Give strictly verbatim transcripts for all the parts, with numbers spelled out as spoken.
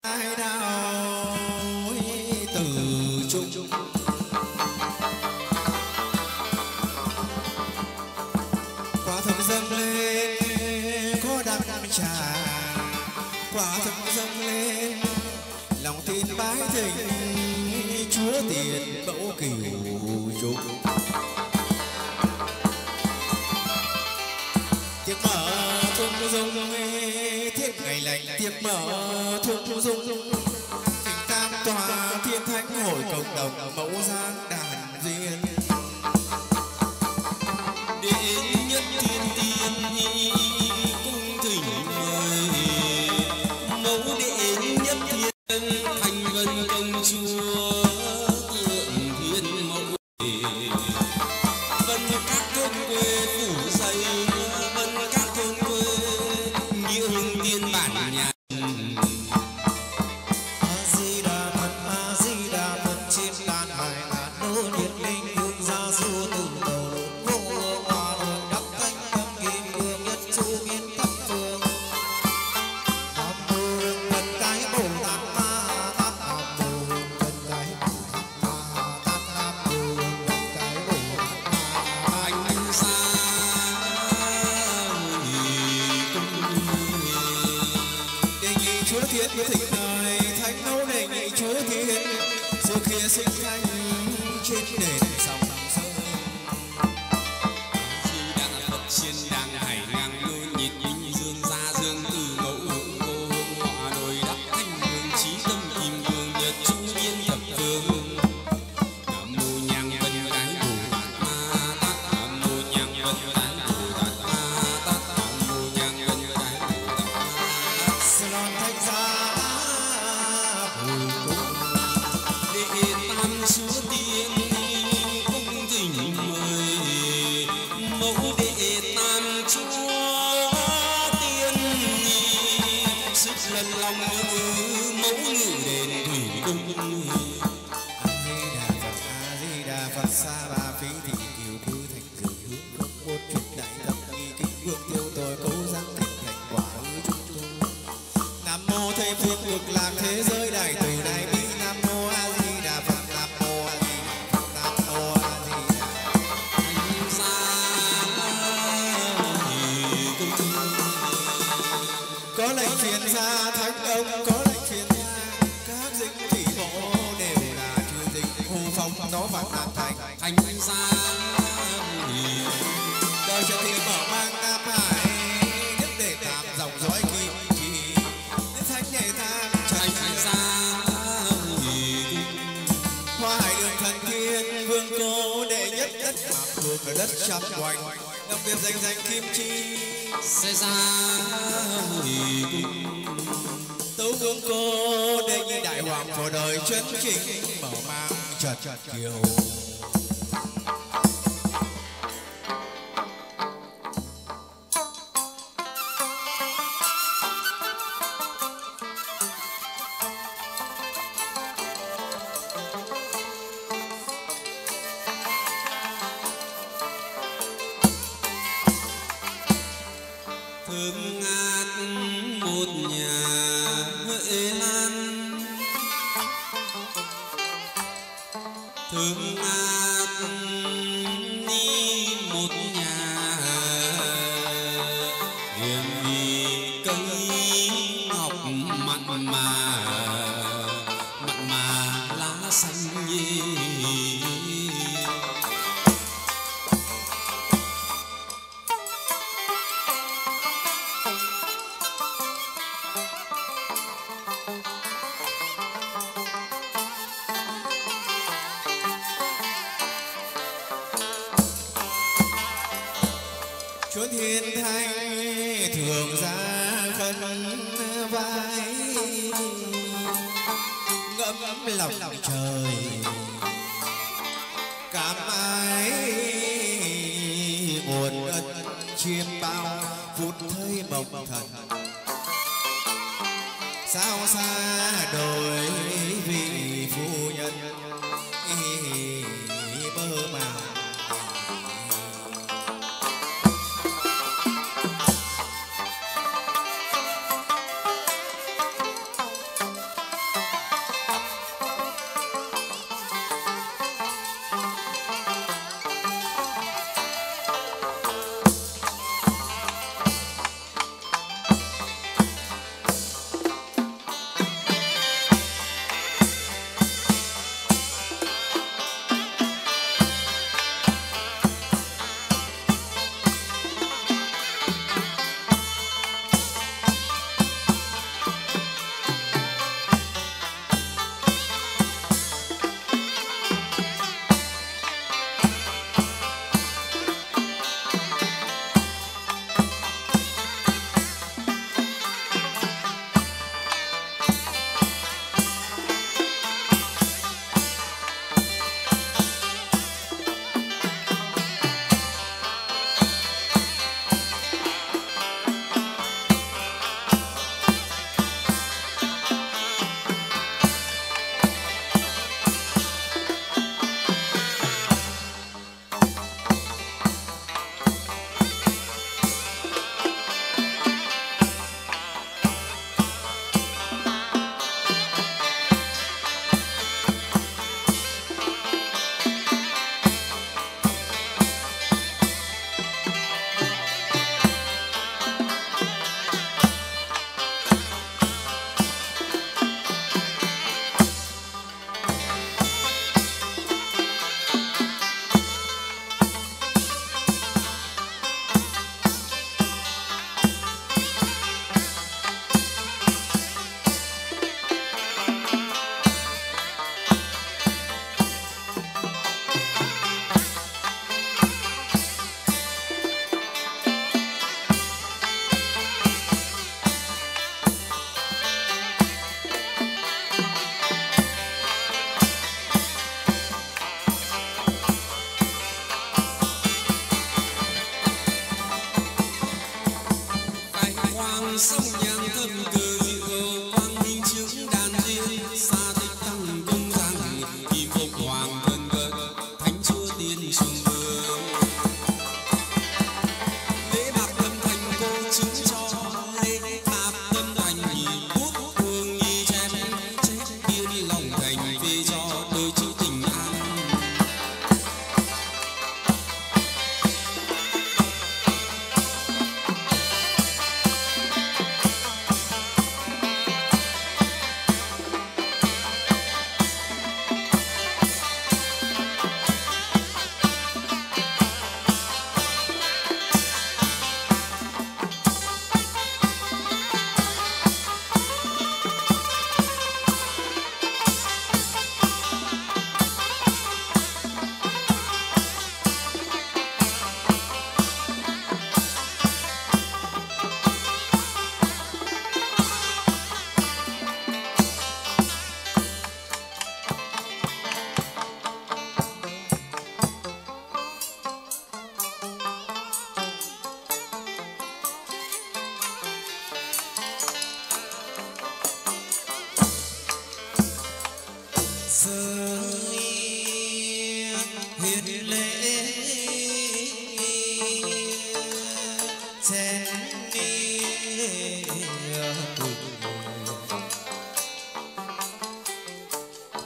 ai đào từ chung quả thực dâng lên có đắng trà, quả thực dâng lên lòng tin bái thịnh chúa tiền mẫu cửu trùng. Tiếng mở thung dung thiết ngày lành, tiếng mở thung dung thỉnh tam tòa thiên thánh hội cộng đồng mẫu giang đàn duyên đệ nhất thiên tiên cung thỉnh mời mẫu đệ nhất thiên thành vân công chúa tượng thiên mẫu vân các thôn quê phủ dày vân các thôn quê nghĩa hưng tiên bản nhà. A Di Đà Phật, A Di Đà Phật, trên đàn hải ngàn đô nhiệt linh hương gia du từ đầu vô hòa đường đắc thanh âm kim cương nhất chu miên thập phương. Nam mô Cần Cái Bồ Tát Ma Tát, Nam mô Cần Cái Bồ Tát Ma Tát, Nam mô Cần Cái Bồ Tát Ma. Anh xa Đề nghị Chúa Thiên thịnh đời thánh mẫu, đề nghị Chúa Thiên sự kia sinh thanh trên đền sông Sơn. Di Đà Phật trên đàng hải ngang đôi nhịp minh dương gia dương từ mẫu hữu cô hỏa đồi đắp thanh hương trí tâm kim cương nhật chu yên thập phương. Nam mô nhang vân cái Bồ Tát Ma Tát, Nam mô nhang vân cái Bồ Tát Ma Tát, Nam mô nhang vân cái Bồ Tát Ma. Salon thanh gia hồi cung Đệ tam chúa tiên cung thỉnh mời mẫu đệ tam chúa tiên sức lần lòng mẫu ngự đền thủy cung. A Di Đà Phật, A Di Đà Phật, sa ba phí thị kiều thư thành cửu hướng không một chút đại tâm nghi kính vương tiêu tôi cố giác thành thành quả hư trung tu. Nam mô Thầy Phương cực lạc thế giới đại từ đại bi. Nam mô A Di Đà Phật, Nam mô A Di Đà Phật, Nam mô A Di Đà Phật. Thánh gia cung Có lệnh phiền gia thánh ông, có lệnh phiền gia các dịch thủy bộ đều là trừ dịch hù phong nó phạt nạn thành. thánh gia Đời cho thị mở mang Nam Hải nhất để tạm dòng dõi kim chỉ thánh đệ tam thánh trần gia hoa hải đường thần thiên vương cô đệ nhất đất mạc thuộc ở đất trăm quanh đặc biệt danh danh kim chi sẽ ra tấu vương cô đệ nhị đại hoàng phổ đời chân chính mở mang trật kiều. thơm ngát một nhà Huệ Lan, thơm ngát ni một nhà hiền vì cây ngọc mặn mà mặn mà lá xanh nhi. Chúa Thiên Thánh thường ra khấn vai ngẫm lòng trời cảm ái nguồn ân chiêm bao phút thấy mộng thần sao xa đổi vị phu nhân mơ màng.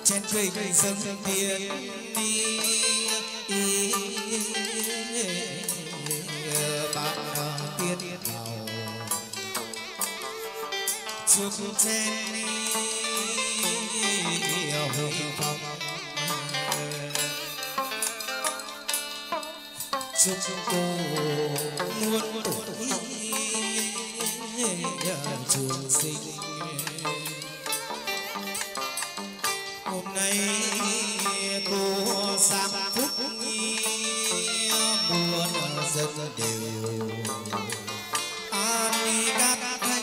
trên kinh dâng tiền bạn tiên hầu chúc trên hồng phong chúc cô muôn tuổi trường sinh. Hôm nay cô sang phúc muôn dân đều an các thanh.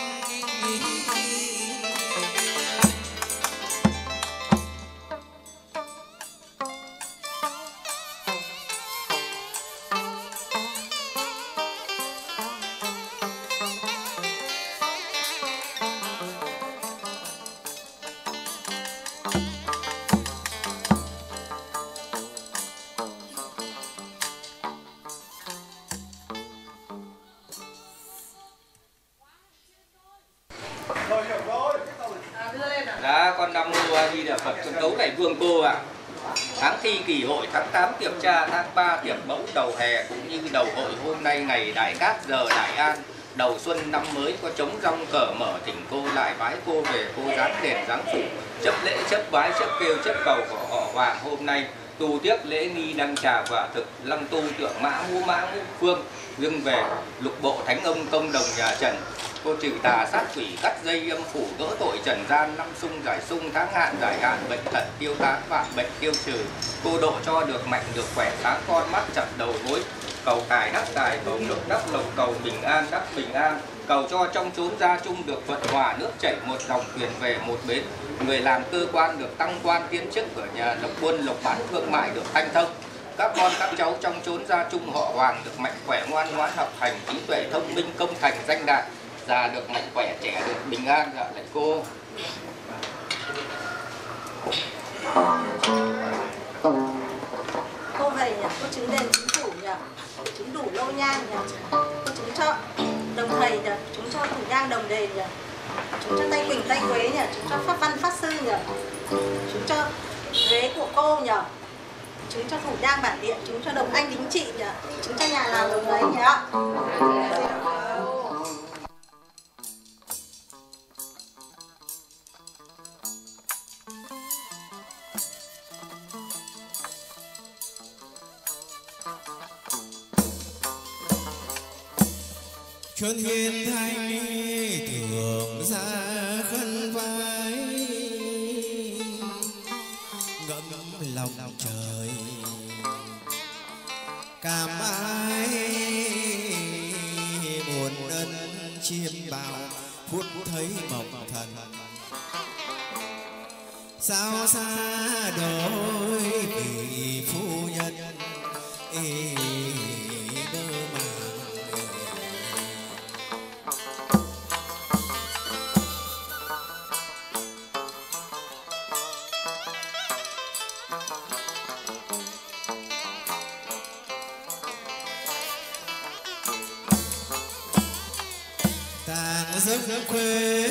Dạ, con Nam Mô A Di Đà Phật. Con tấu lại vương cô ạ. À. Tháng thi kỳ hội, tháng tám tiệc tra, tháng ba tiệc mẫu đầu hè cũng như đầu hội hôm nay ngày đại cát giờ đại an. Đầu xuân năm mới có trống rong cờ mở, thỉnh cô lại bái cô về cô dáng đền dáng phủ, chấp lễ chấp bái chấp kêu chấp cầu của họ Hoàng hôm nay. Tu tiếp lễ nghi đăng trà và thực lăng tu tượng mã ngũ mã ngũ phương dưng về lục bộ thánh ông công đồng nhà Trần. Cô trừ tà sát quỷ cắt dây âm phủ gỡ tội trần gian, năm sung giải sung tháng hạn giải hạn, bệnh tật tiêu tán vạn bệnh tiêu trừ. Cô độ cho được mạnh được khỏe, sáng con mắt chặt đầu gối, cầu tài đắc tài, cầu lộc đắc lộc, cầu bình an đắc bình an, cầu cho trong chốn gia chung được thuận hòa, nước chảy một dòng thuyền về một bến. Người làm cơ quan được tăng quan tiến chức, ở nhà lộc buôn lộc bán thương mại được thanh thông. Các con các cháu trong chốn gia chung họ Hoàng được mạnh khỏe ngoan ngoãn học hành, trí tuệ thông minh công thành danh đạt. Già được mạnh khỏe, trẻ được bình an. Dạ lại cô. Cô về nhỉ, cô chứng đền chứng phủ nhỉ, chứng đủ lô nhang nhỉ, cô chứng cho đồng thầy nhỉ, chứng cho thủ nhang đồng đền nhỉ, chứng cho tay quỳnh tay quế nhỉ, chứng cho pháp văn pháp sư nhỉ, chứng cho ghế của cô nhỉ, chứng cho thủ nhang bản điện, chứng cho đồng anh đính trị nhỉ, chứng cho nhà nào đồng đấy nhỉ. Xuân hiên thanh thường ra khăn vai, ngậm lòng trời cảm ái buồn ân chiêm bao phút thấy mộng thần. Sao xa đôi vị phu nhân ê bơ màng. Tàng giấc khuê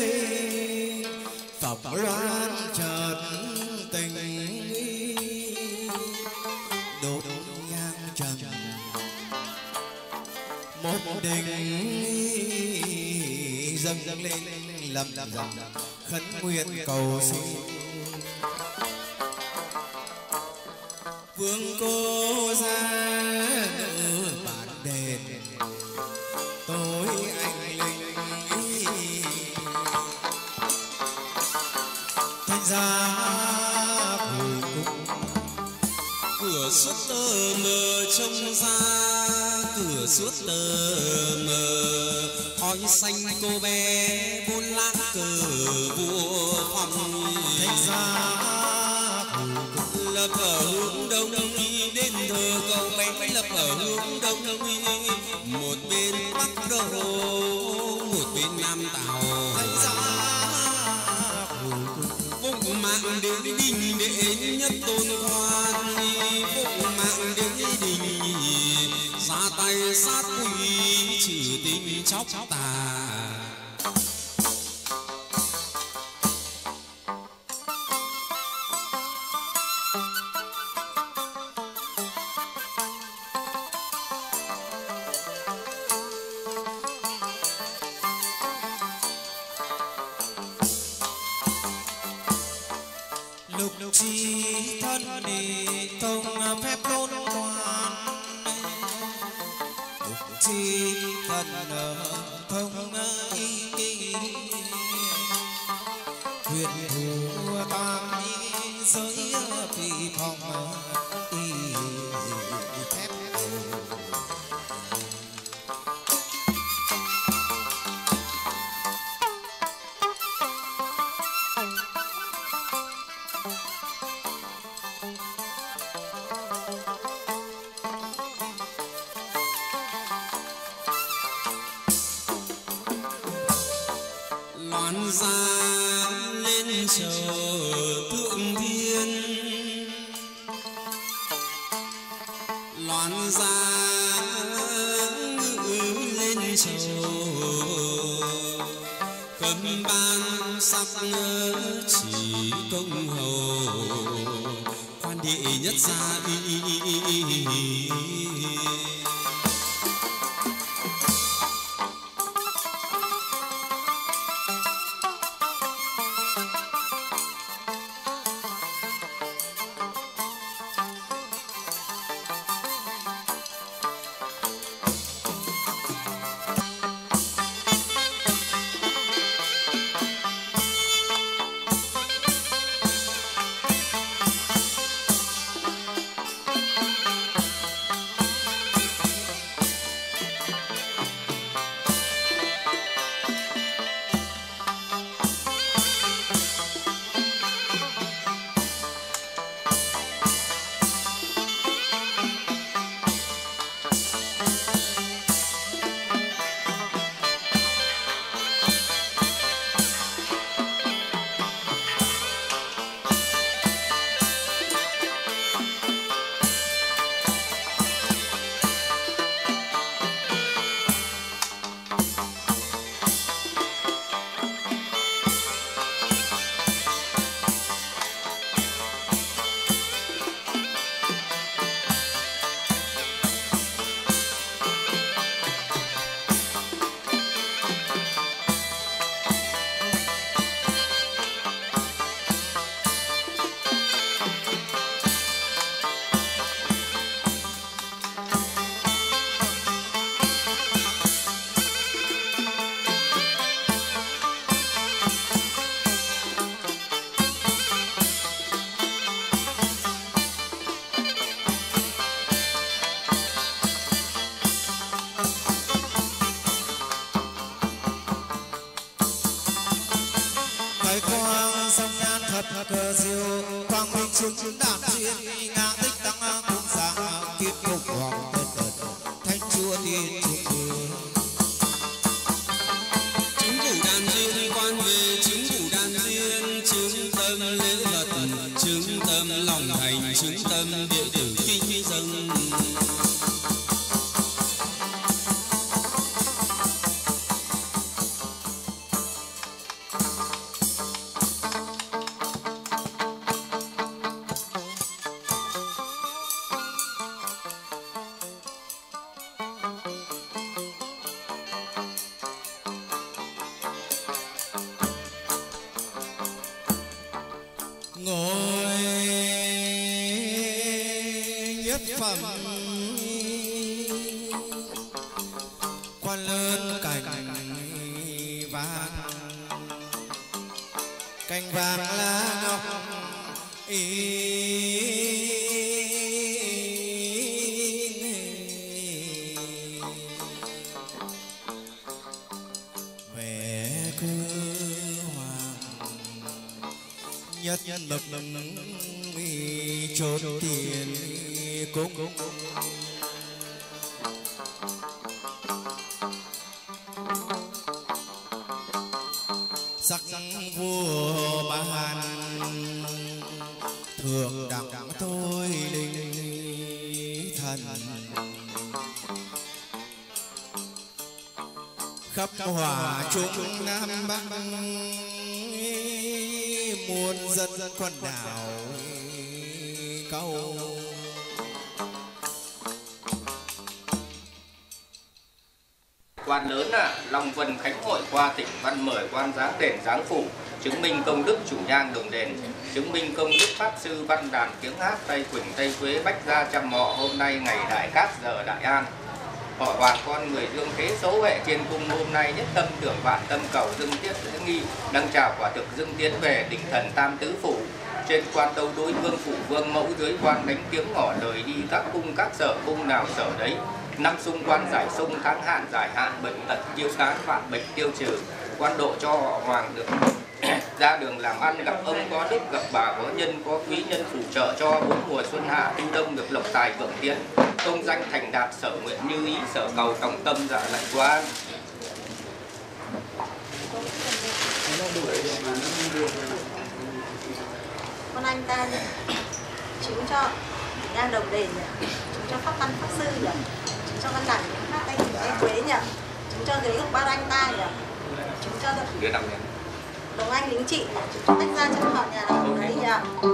phập loan chợt tình, đốt nhang trầm một đình dâng lên lầm lầm khấn nguyện cầu xin. Vương cô ra bản đền tối anh linh, thành ra hồi cung cửa suốt tơ mờ trông ra, cửa suốt tơ mờ khói xanh cô bé buôn lá cờ vua phong. thành ra Lập ở hướng đông đến thờ cầu bé, lập ở hướng đông một bên bắc đô một bên nam tàu. thành ra Phụng mạng đến đình đệ nhất tôn khoan, phụng mạng đến đình ra tay sát quỷ trừ tình chóc tà. lục chi thân đi thông phép tôn quan, lục chi thân thông ý huyền thủ tam giới phi phong y phép loan ra lên trời thượng thiên, loan ra ngự lên trời cấm ban sắc chỉ công hầu quan địa nhất gia y. cờ diệu quang minh chứng đạt duyên ngã tích tăng cung giang kiếp phục hoàng tân tần thánh chúa tiên chứng chứng phủ đàn duyên quan về chứng phủ đàn duyên chứng tâm lễ vật chứng tâm lòng thành chứng tâm địa tử kinh dâng. ngồi nhất phẩm quan lớn cành vàng cành vàng lá ngọc ý vẻ cơ hoàng nhất lập chốn tiền cũng sắc vua ban thường đặng tôi linh thần khắp hòa trung nam bắc muôn dân quần đảo câu quan lớn à, Long Vân Khánh Hội qua tỉnh Văn mời quan giáng đền giáng phủ chứng minh công đức chủ nhang đồng đền, chứng minh công đức pháp sư văn đàn tiếng hát Tây Quỳnh Tây Quế Bách gia trăm mọ. Hôm nay ngày đại cát giờ đại an, họ bà con người dương thế số hệ trên cung hôm nay nhất tâm tưởng vạn tâm cầu dưng tiết lễ nghi, đăng trào quả thực dưng tiến về đỉnh thần tam tứ phủ. Trên quan tâu đối vương phủ vương mẫu, dưới quan đánh tiếng ngỏ lời đi các cung các sở, cung nào sở đấy. Năm xung quan giải xung, tháng hạn giải hạn, bệnh tật tiêu tán, vạn bệnh tiêu trừ. Quan độ cho họ hoàng được ra đường làm ăn, gặp ông có đức, gặp bà có nhân, có quý nhân phù trợ cho. Bốn mùa xuân hạ thu đông được lộc tài vượng tiến, công danh thành đạt, sở nguyện như ý, sở cầu trọng tâm dạ lạy quan. Con anh ta nhỉ, chứng cho đang đồng đền nhỉ, chứng cho pháp văn pháp sư nhỉ, chứng cho văn đẳng pháp tay tay quế nhỉ, chứng cho ghế gốc ba anh ta nhỉ, chứng cho đồng anh lính trị nhỉ, chứng cho tách ra cho họ nhà nào đấy nhỉ.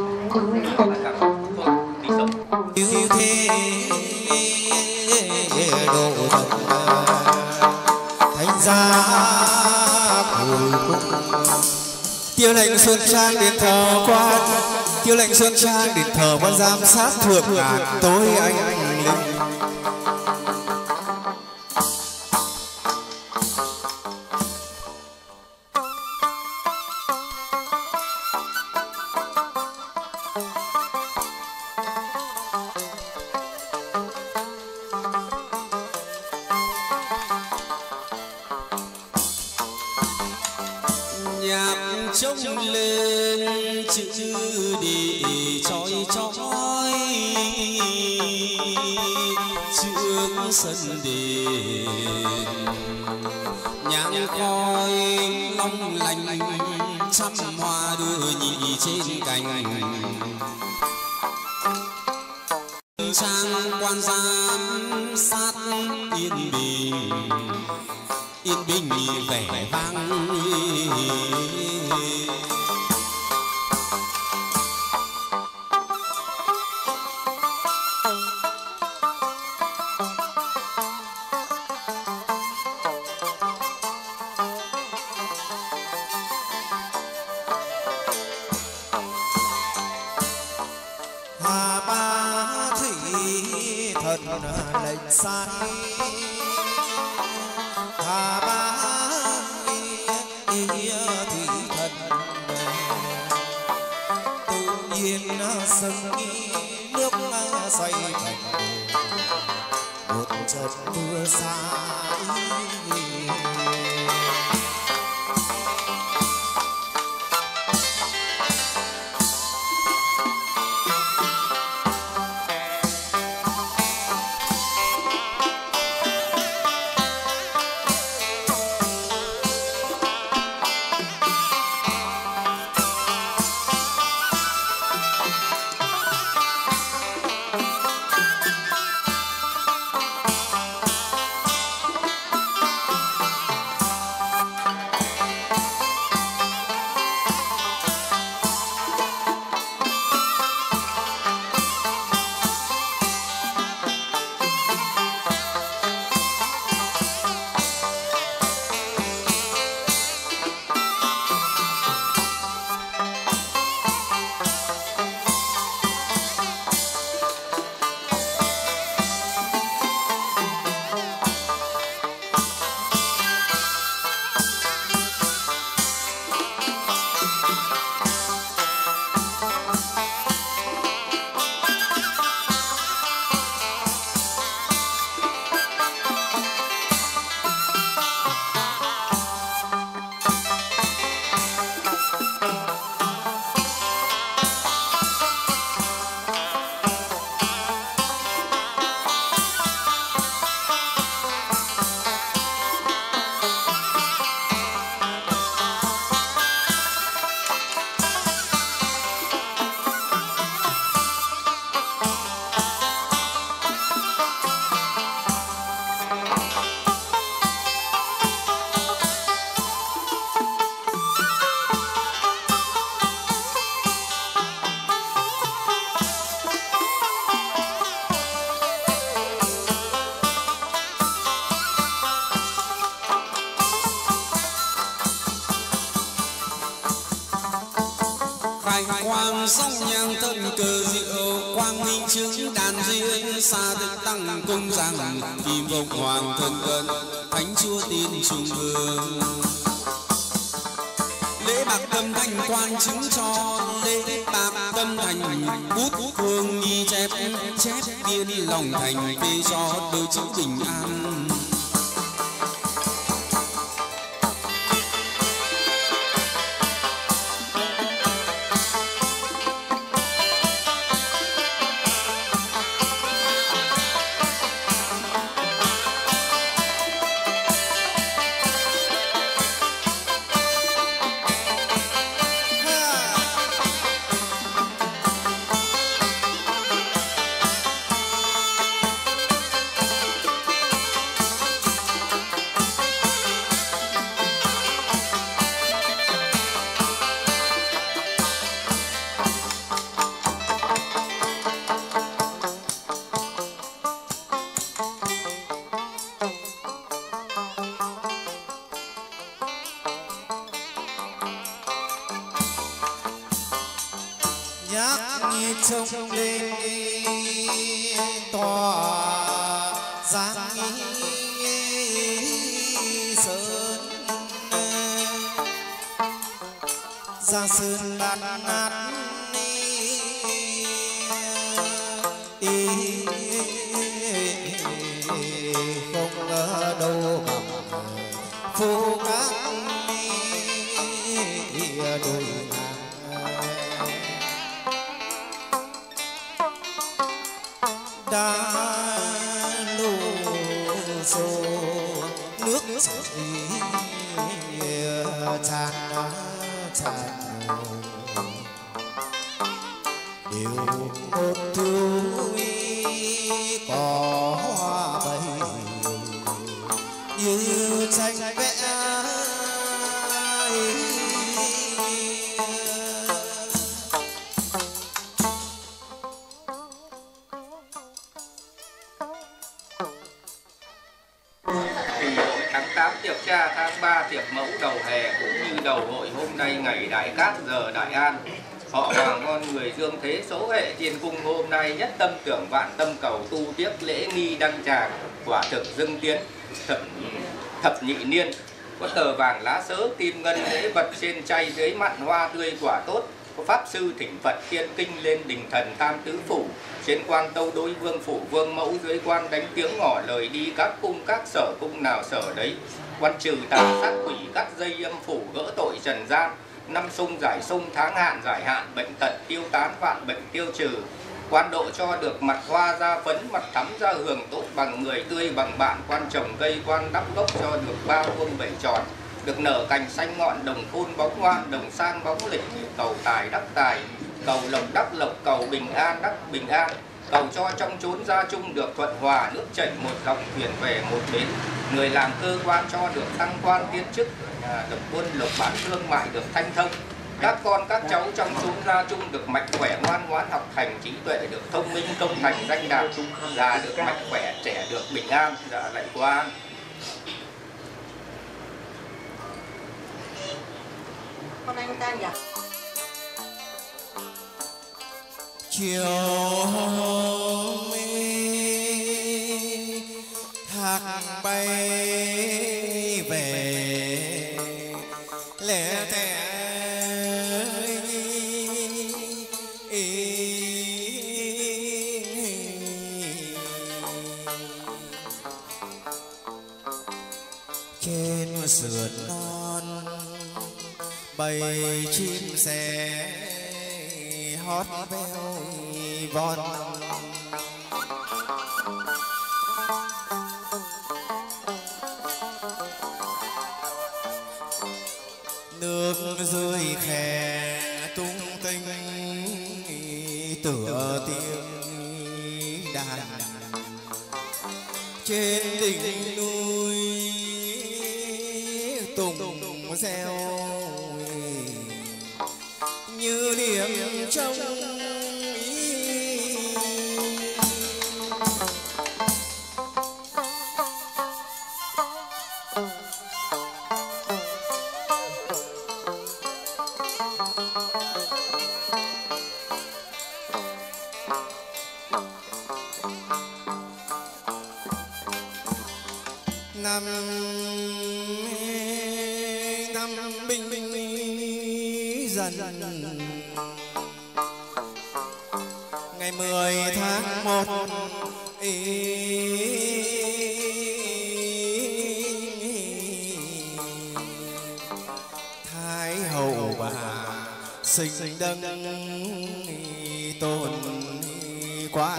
Yêu thế độ thật thánh gia cùi cung, tiêu lệnh xuân trang điện thờ quan, tiêu lệnh xuân trang điện thờ quan giám sát thượng ngàn tối anh anh linh. trông lên chữ đi chói chói trước sân đền, nhang khói long lanh trăm hoa đưa nhị trên cành, trang quan giám sát yên bình, yên bình vẻ vang. Hà ba thủy thần lệnh sai, Hà ba thủy thần tự nhiên sân nước xoay thành một trận mưa xa. khai quang sóng nhang thân cờ diệu quang minh chứng đàn duyên xa tịch tăng công rằng kim vọng hoàng thân cận thánh chúa tiên trung vương. Lễ bạc tâm thành quan chứng cho lễ bạc tâm thành bút phương nghi chép chép biên lòng thành phê cho đôi chữ bình an. trông lên tòa giang sơn giang sơn bát ngát không ở đâu bằng phố cát đôi đã đổ xô nước chảy tràn tràn đều một thứ có hoa bầy như tranh vẽ. Tiệc cha tháng ba tiệc mẫu đầu hè cũng như đầu hội hôm nay ngày đại cát giờ đại an. Họ hoàng con người dương thế số hệ thiên cung hôm nay nhất tâm tưởng vạn tâm cầu tu tiếc lễ nghi đăng tràng quả thực dưng tiến thập, thập nhị niên. Có tờ vàng lá sớ kim ngân lễ vật trên chay dưới mặn hoa tươi quả tốt. Có pháp sư thỉnh Phật thiên kinh lên đình thần tam tứ phủ. Trên quan tâu đối vương phủ vương mẫu, dưới quan đánh tiếng ngỏ lời đi các cung các sở cung nào sở đấy. Quan trừ tà sát quỷ cắt dây âm phủ gỡ tội trần gian. Năm sung giải sung tháng hạn giải hạn, bệnh tật tiêu tán vạn bệnh tiêu trừ. Quan độ cho được mặt hoa ra phấn, mặt thắm ra hường tốt bằng người tươi bằng bạn. Quan trồng cây quan đắp gốc cho được ba vuông bảy tròn, được nở cành xanh ngọn đồng khôn bóng ngoan, đồng sang bóng lịch. Cầu tài đắc tài, cầu lộc đắc lộc, cầu bình an đắc bình an. Cầu cho trong chốn gia chung được thuận hòa, nước chảy một dòng thuyền về một bến. Người làm cơ quan cho được tăng quan tiến chức, được buôn lộc bán thương mại được thanh thông. Các con các cháu trong chốn gia chung được mạnh khỏe ngoan ngoãn học hành, trí tuệ được thông minh công thành danh đạt. Già được mạnh khỏe, trẻ được bình an. Dạ lạy quan. Con anh ta nhỉ? Chiều thác bay về lẻ tẻ trên sườn non bầy chim sẻ hót veo von. Nước rơi khè tung tinh tựa tiếng đàn trên đỉnh núi tùng reo như điểm trong năm năm binh binh dần ngày mười tháng một Thái hậu bà sinh đấng tôn quan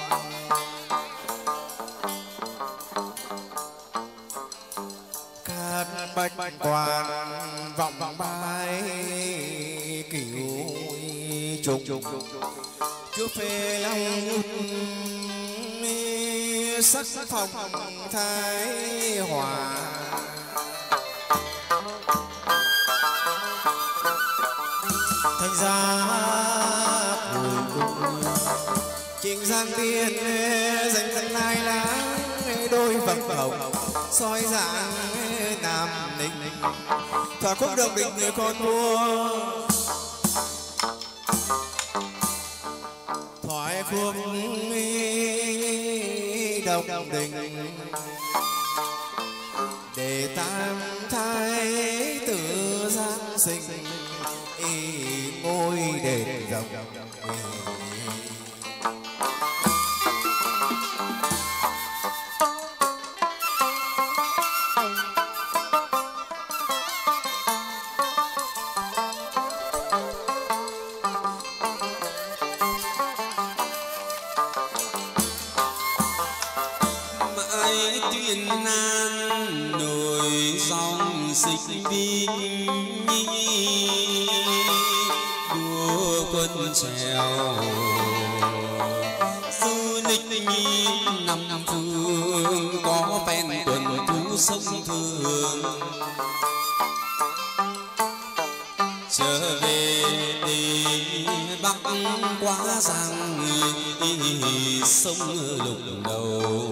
các bách quan vọng bái cửu trùng chúa phê long sắc phòng thái hòa thành ra cuối cùng chính giang tiên danh thân lai láng đôi vầng hồng soi dạng nam ninh thỏa khúc đồng định người con vua thoại khúc đồng đình để tam thái tử giáng sinh ngôi đền rồng mãi tuyên nan nổi dòng xích binh đua quân trèo du lịch năm năm phương có phen tuần thú sông thường trở về đi bắc quá giang sông lục đầu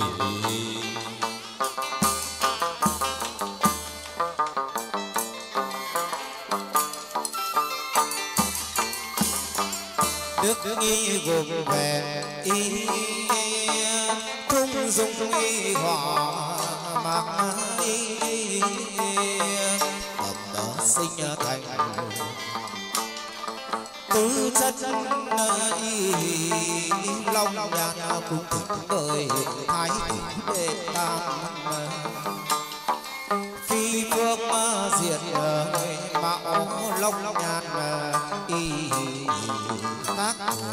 đức nghi gồm về y thung dung y họ mặc y tầm đó sinh thành tứ chất y long nhàn cũng thỉnh đời thái tử đệ tam phi phương diện mạo long nhàn y các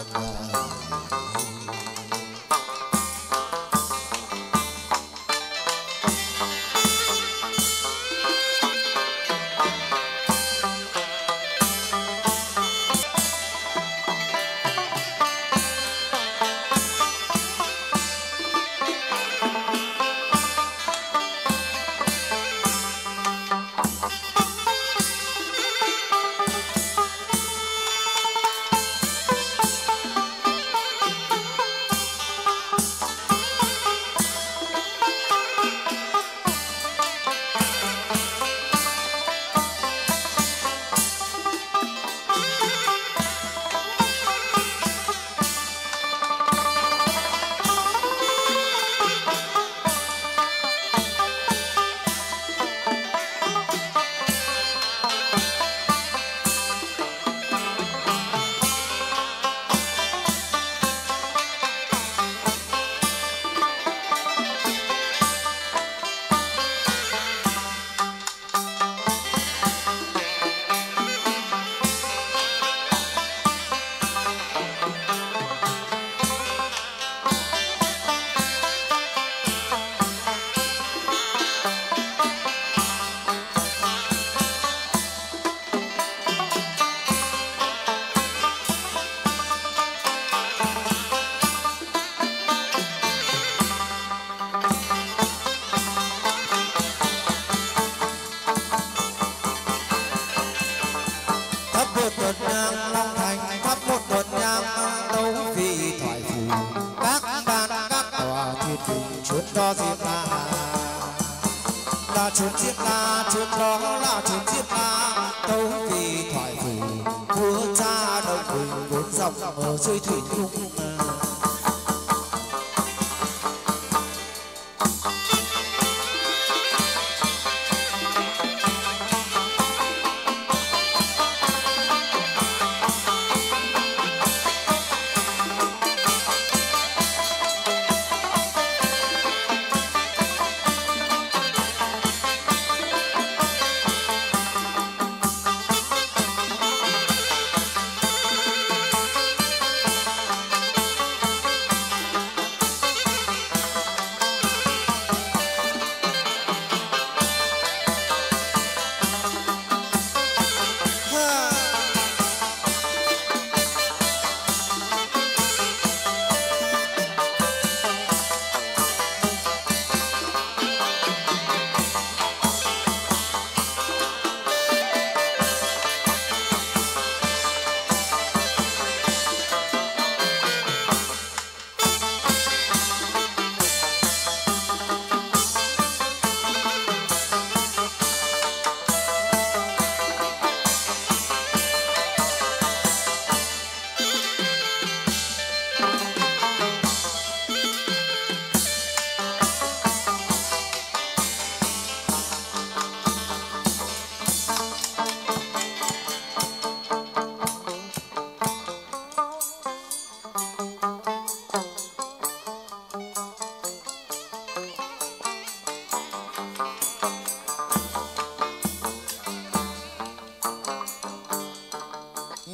là chốn chiếc la chốn đó là chốn chiếc la tấu kỳ thoại phủ vua cha đồng bình bốn dòng ở dưới thủy cung.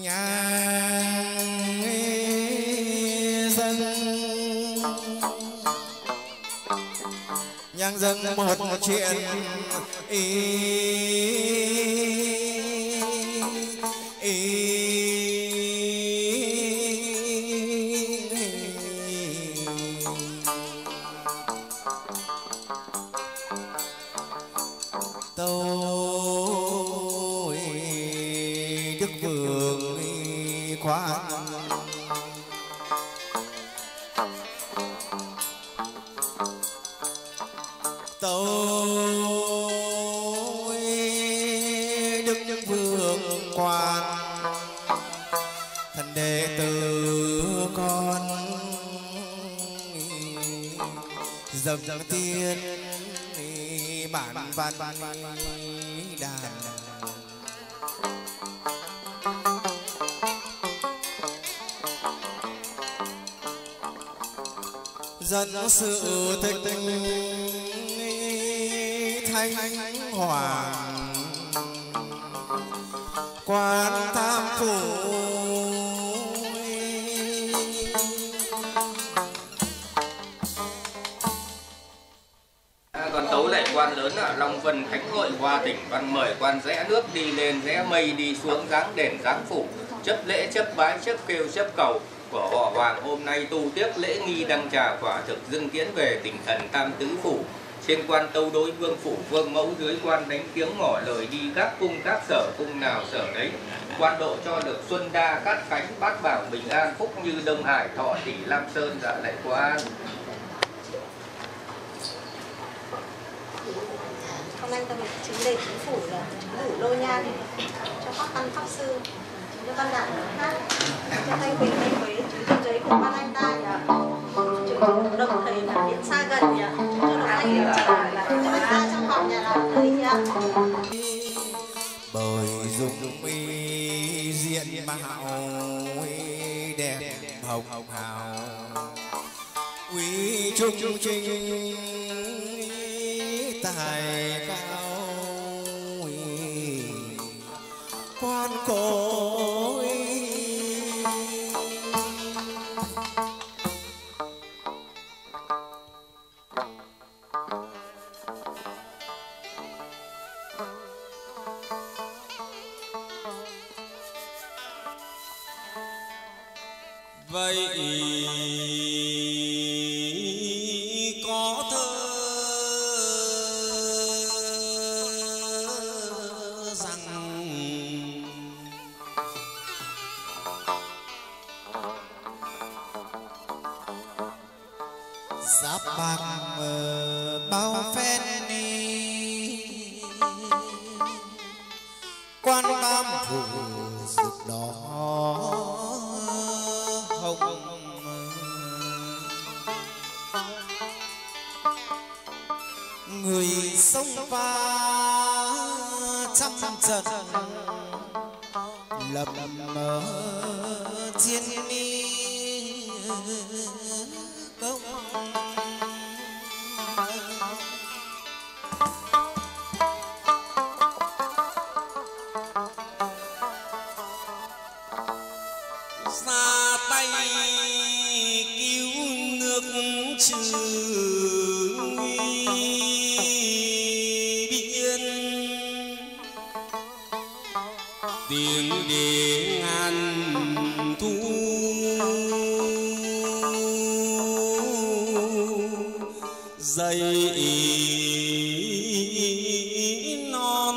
nhà dân nhang dân một chuyện ý, ý tôi đức vượng khoan tôi đức đức vượng quan thần đệ tử con dâng tiên bản văn đàn dân sự thích thanh hoàng quan tham phủ còn tấu lệnh quan lớn là Long Vân Khánh Hội Hoa Tỉnh Văn mời quan rẽ nước đi lên rẽ mây đi xuống dáng đền dáng phủ chấp lễ chấp bái chấp kêu chấp cầu của họ Hoàng hôm nay tu tiếp lễ nghi đăng trà quả thực dâng kiến về tinh thần tam tứ phủ. Trên quan tâu đối vương phủ vương mẫu, dưới quan đánh tiếng ngỏ lời đi các cung các sở cung nào sở đấy. Quan độ cho được xuân đa cát khánh bát bảo bình an phúc như Đông Hải thọ tỷ Lam Sơn dạ lạy quan. Hôm nay tôi chính đề chính phủ là chính đủ lô nhan cho các văn pháp sư, cho văn đàn hát, cho thanh quỳnh thanh quế, chúng tôi giấy của văn anh ta nhỉ, chúng đồng thầy là điện xa gần nhỉ, cho đồng anh điện chỉ là cho anh ta trong họp nhà làm thầy nhỉ. bởi dung y diện mạo đẹp hồng hào quý trung trinh tài cao quan cối vậy có thơ rằng giáp bạc bao phen đi quan tam phủ rực đỏ hồng người sông pha trăm trận lập chiến mi công ra tay cứu nước trừ nguy biên tiếng đế ngàn thu dây non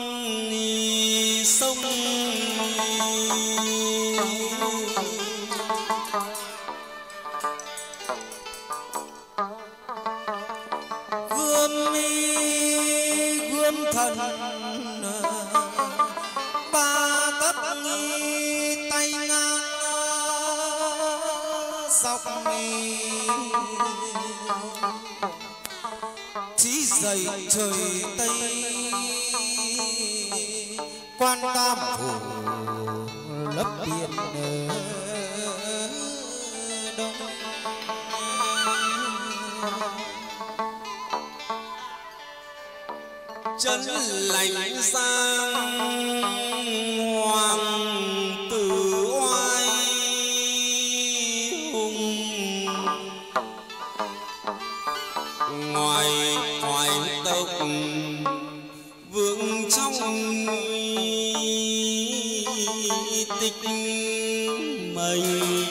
sông gươm mi gươm thần ba tấc nghi tay ngang dọc mi chí dậy trời tây quan tam phủ lấp biển đông chân lành sang hoàng tử mình.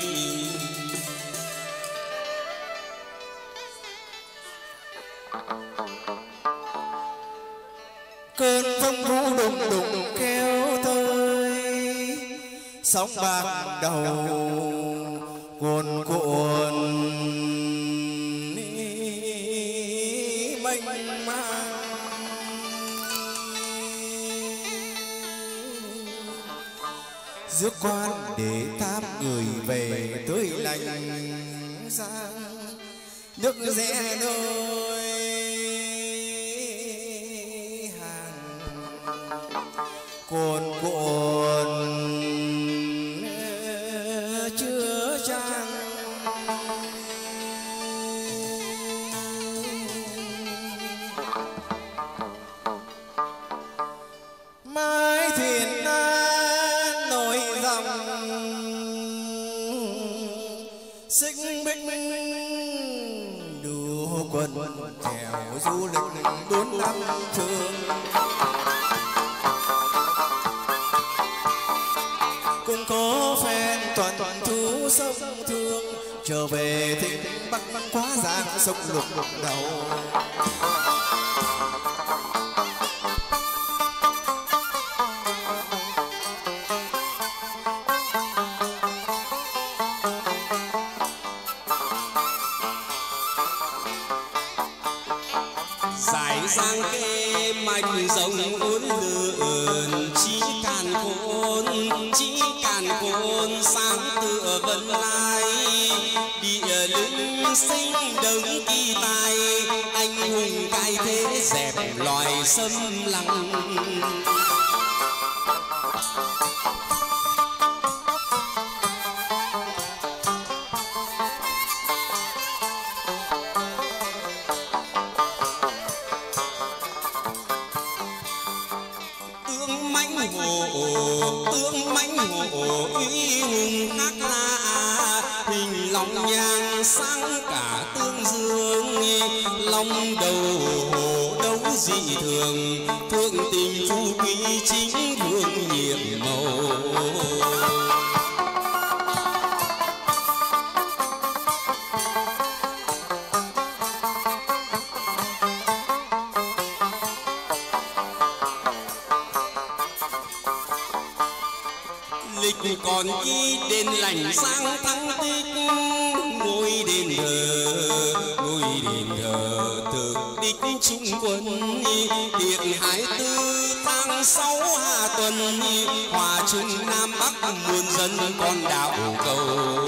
Cơn phong vũ đùng đùng kéo tới, sóng bạc đầu cuồn cuộn mênh mang. Rước quan để tháp người về tới lành sang, nước rẽ đôi cuồn cuộn chứa chan. Mái thuyền nan nổi dòng, xích bích đủ quần theo du lịch bốn năm phương. Cũng có phen toàn toàn thú sông thương, trở về thịnh bắc quá giang sông lục lục đầu. Giải giang kê mạch rồng uốn lượn, chí càn khôn chí càn khôn sáng tựa vân lai. Địa linh sinh đấng kỳ tài, anh hùng cai thế dẹp loài xâm lăng. Tướng mãnh hổ uy hùng khác lạ, hình lòng nhang sáng cả tương dương. Long đầu hổ đấu dị thường, thượng tình phú quý chính vương nhiệm màu. Lịch còn ghi đền lành sang thăng tích, ngôi đền thờ ngôi đền thờ thực đích trung quân. Điện hai tư tháng sáu hạ tuần, hòa trung nam bắc muôn dân con đạo cầu.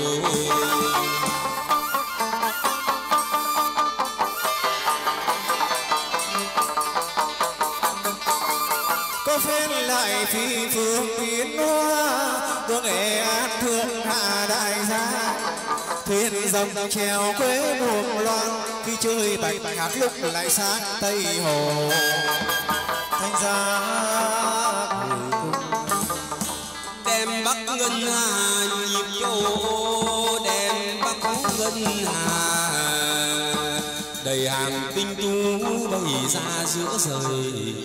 Có phen lại phi phương biến hoa, vương nghệ an thương hạ đại gia. Thuyền dòng treo quê buồm loan, khi chơi bạch ngát lúc lại sáng tây hồ. Thanh gia đem bắc ngân hà nhịp châu, đem bắc ngân hà đầy hàng tinh tú bày ra giữa trời.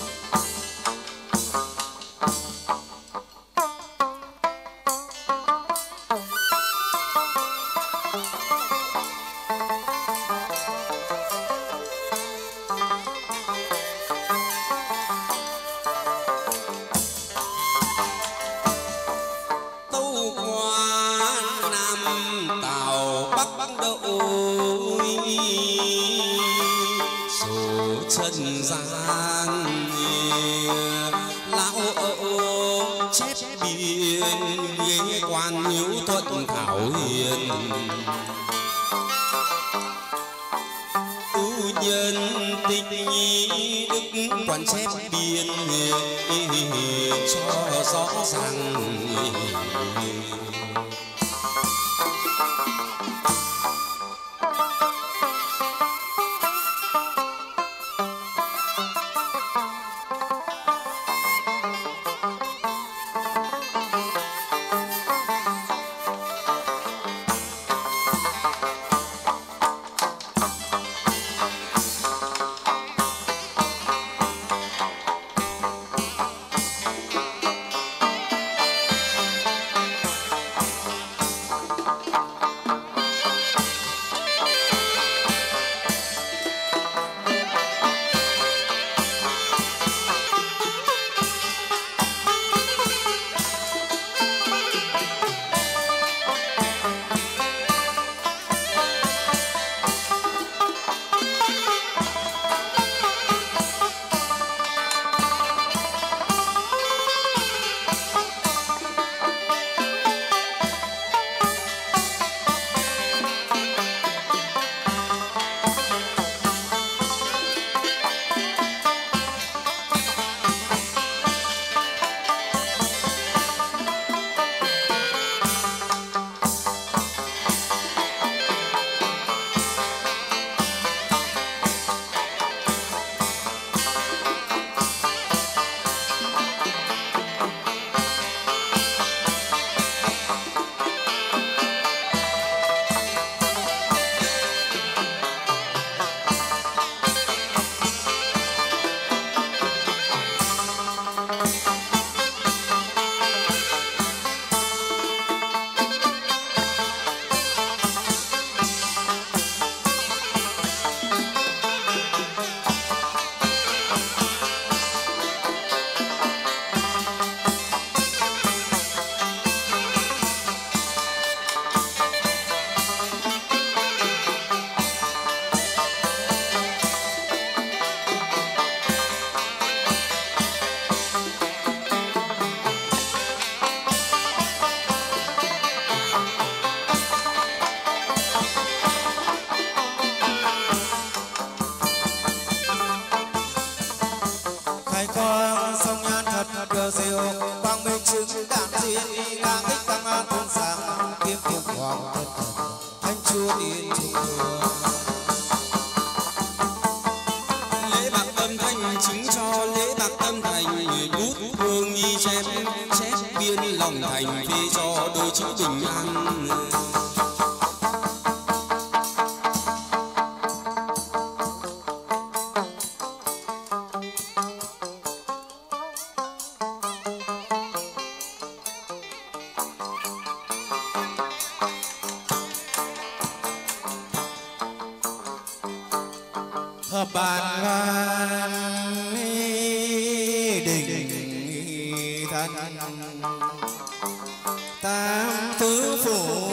Trần gian lão âu chép biên, ghế quan hiếu thuận thảo hiền. Tu nhân tịch nhi đức quan chép biên, cho rõ ràng. hành phê cho đôi chữ bình an. hợp bàn ngàn đỉnh thân tam tứ phủ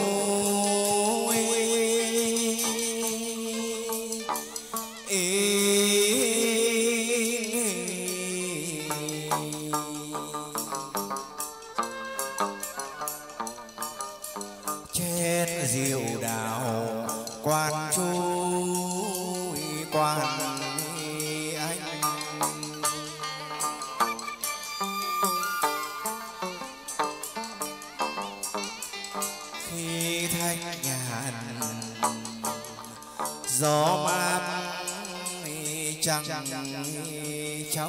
trên diệu đạo quan chu quan anh khi thanh nhàn gió mát trăng trong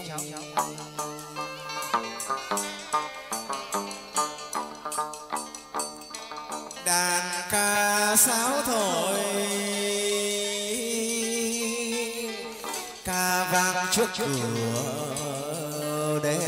đàn ca sáo thổi ca vang trước cửa đến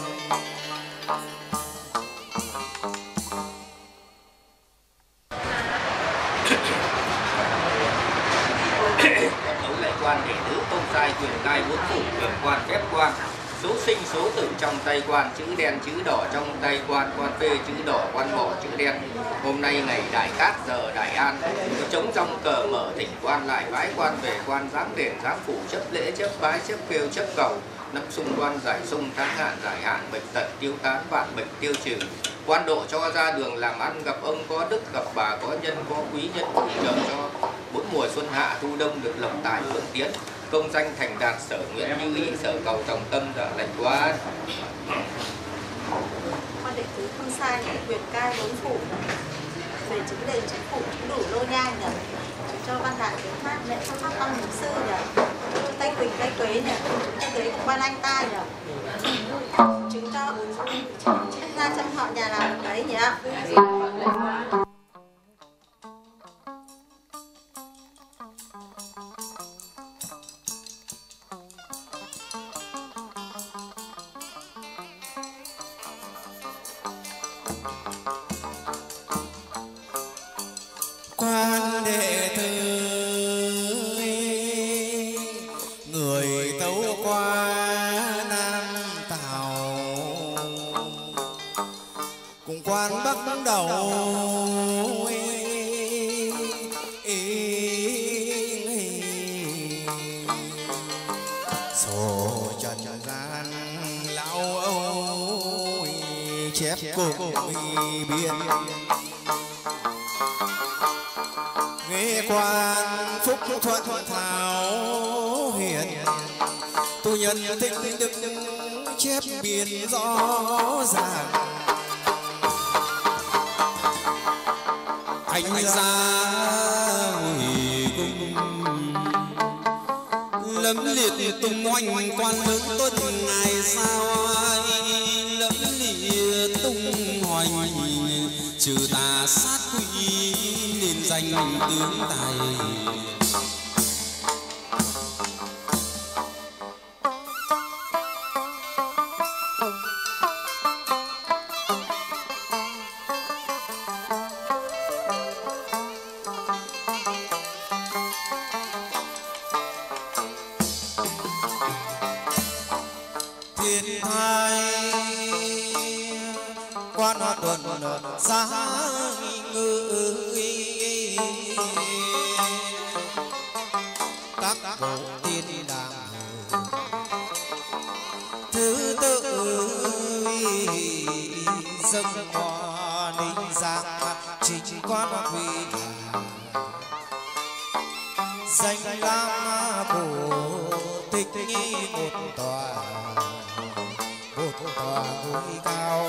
đấu lệ quan đệ nữ công sai quyền cai bốn phủ quyền quan phép quan số sinh số tử trong tay quan, chữ đen chữ đỏ trong tay quan, quan phê chữ đỏ, quan bỏ chữ đen. Hôm nay ngày đại cát giờ đại an, chống rong cờ mở thỉnh quan lại bái quan về quan, giáng đền giáng phủ, chấp lễ chấp bái chấp kêu chấp cầu, năm xung quan giải xung, tháng hạn giải hạn, bệnh tật tiêu tán, vạn bệnh tiêu trừ. Quan độ cho ra đường làm ăn, gặp ông có đức, gặp bà có nhân, có quý nhân hỗ trợ cho bốn mùa xuân hạ thu đông được lộc tài vượng tiến, công danh thành đạt, sở nguyện như ý, sở cầu tòng tâm giờ lệnh quan. Quan đệ tứ không sai quyền cai bốn phủ về chứng đền chứng phủ chứng đủ lô nhang nhỉ, chúng cho văn đàn tiếng pháp lễ cho pháp ông mục sư nhỉ, tay quỳnh tay quế nhỉ, chúng cho tới quan anh ta nhỉ, chúng cho chết ra trong họ nhà nào được đấy nhỉ. quan đệ tử người tấu qua Nam Tào cùng quan Bắc đầu sổ trần gian lão âu chép cùng biên nghe quan phúc thuận thảo hiền tu nhân tích đức chép biên rõ ràng Thánh gia huy cung lấm liệt tung oanh quan lớn tuân ngày sao ai lấm liệt tung hoành trừ tà sát quỷ nên danh tướng tài. thiên thai quan hoa tuần giá ngự các bộ tiên đàng thứ tự dâng hoa ninh giang chính quan huy danh lam của tịch một tòa một tòa núi cao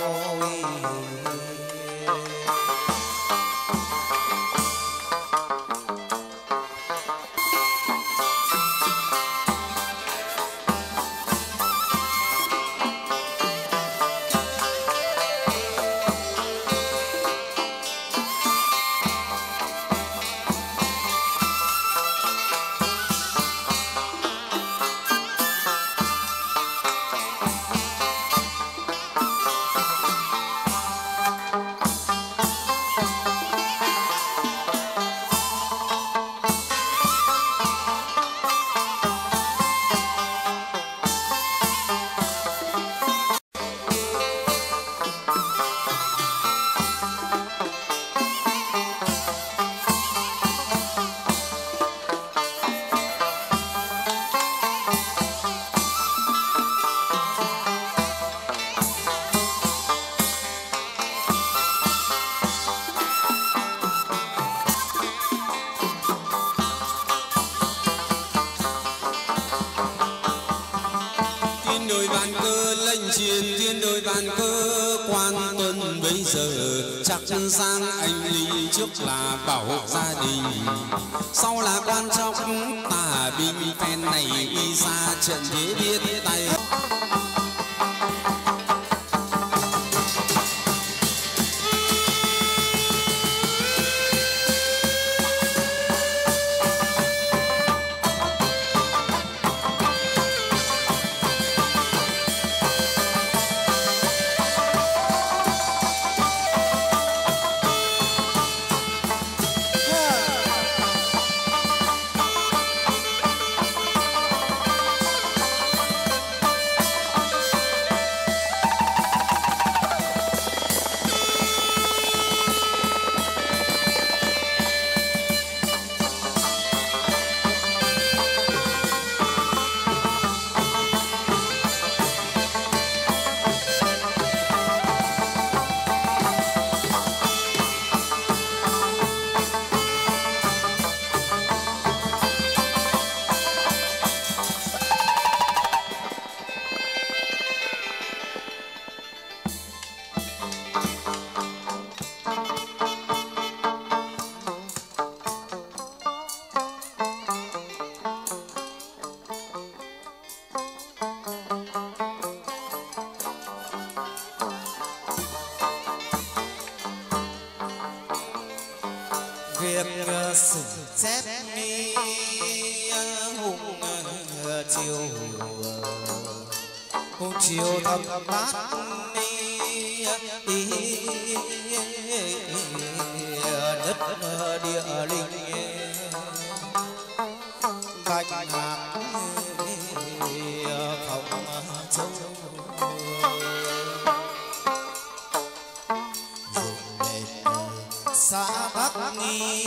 vạn cơ quan tuân bây giờ chắc sang anh linh trước là bảo hộ gia đình, sau là quan trọng tà binh phen này đi ra trận thế biết tay. việc sử chép mi hùng chiều hùng chiều thập bát ni đất địa linh bạch hạc phòng châu xã Bắc Nghi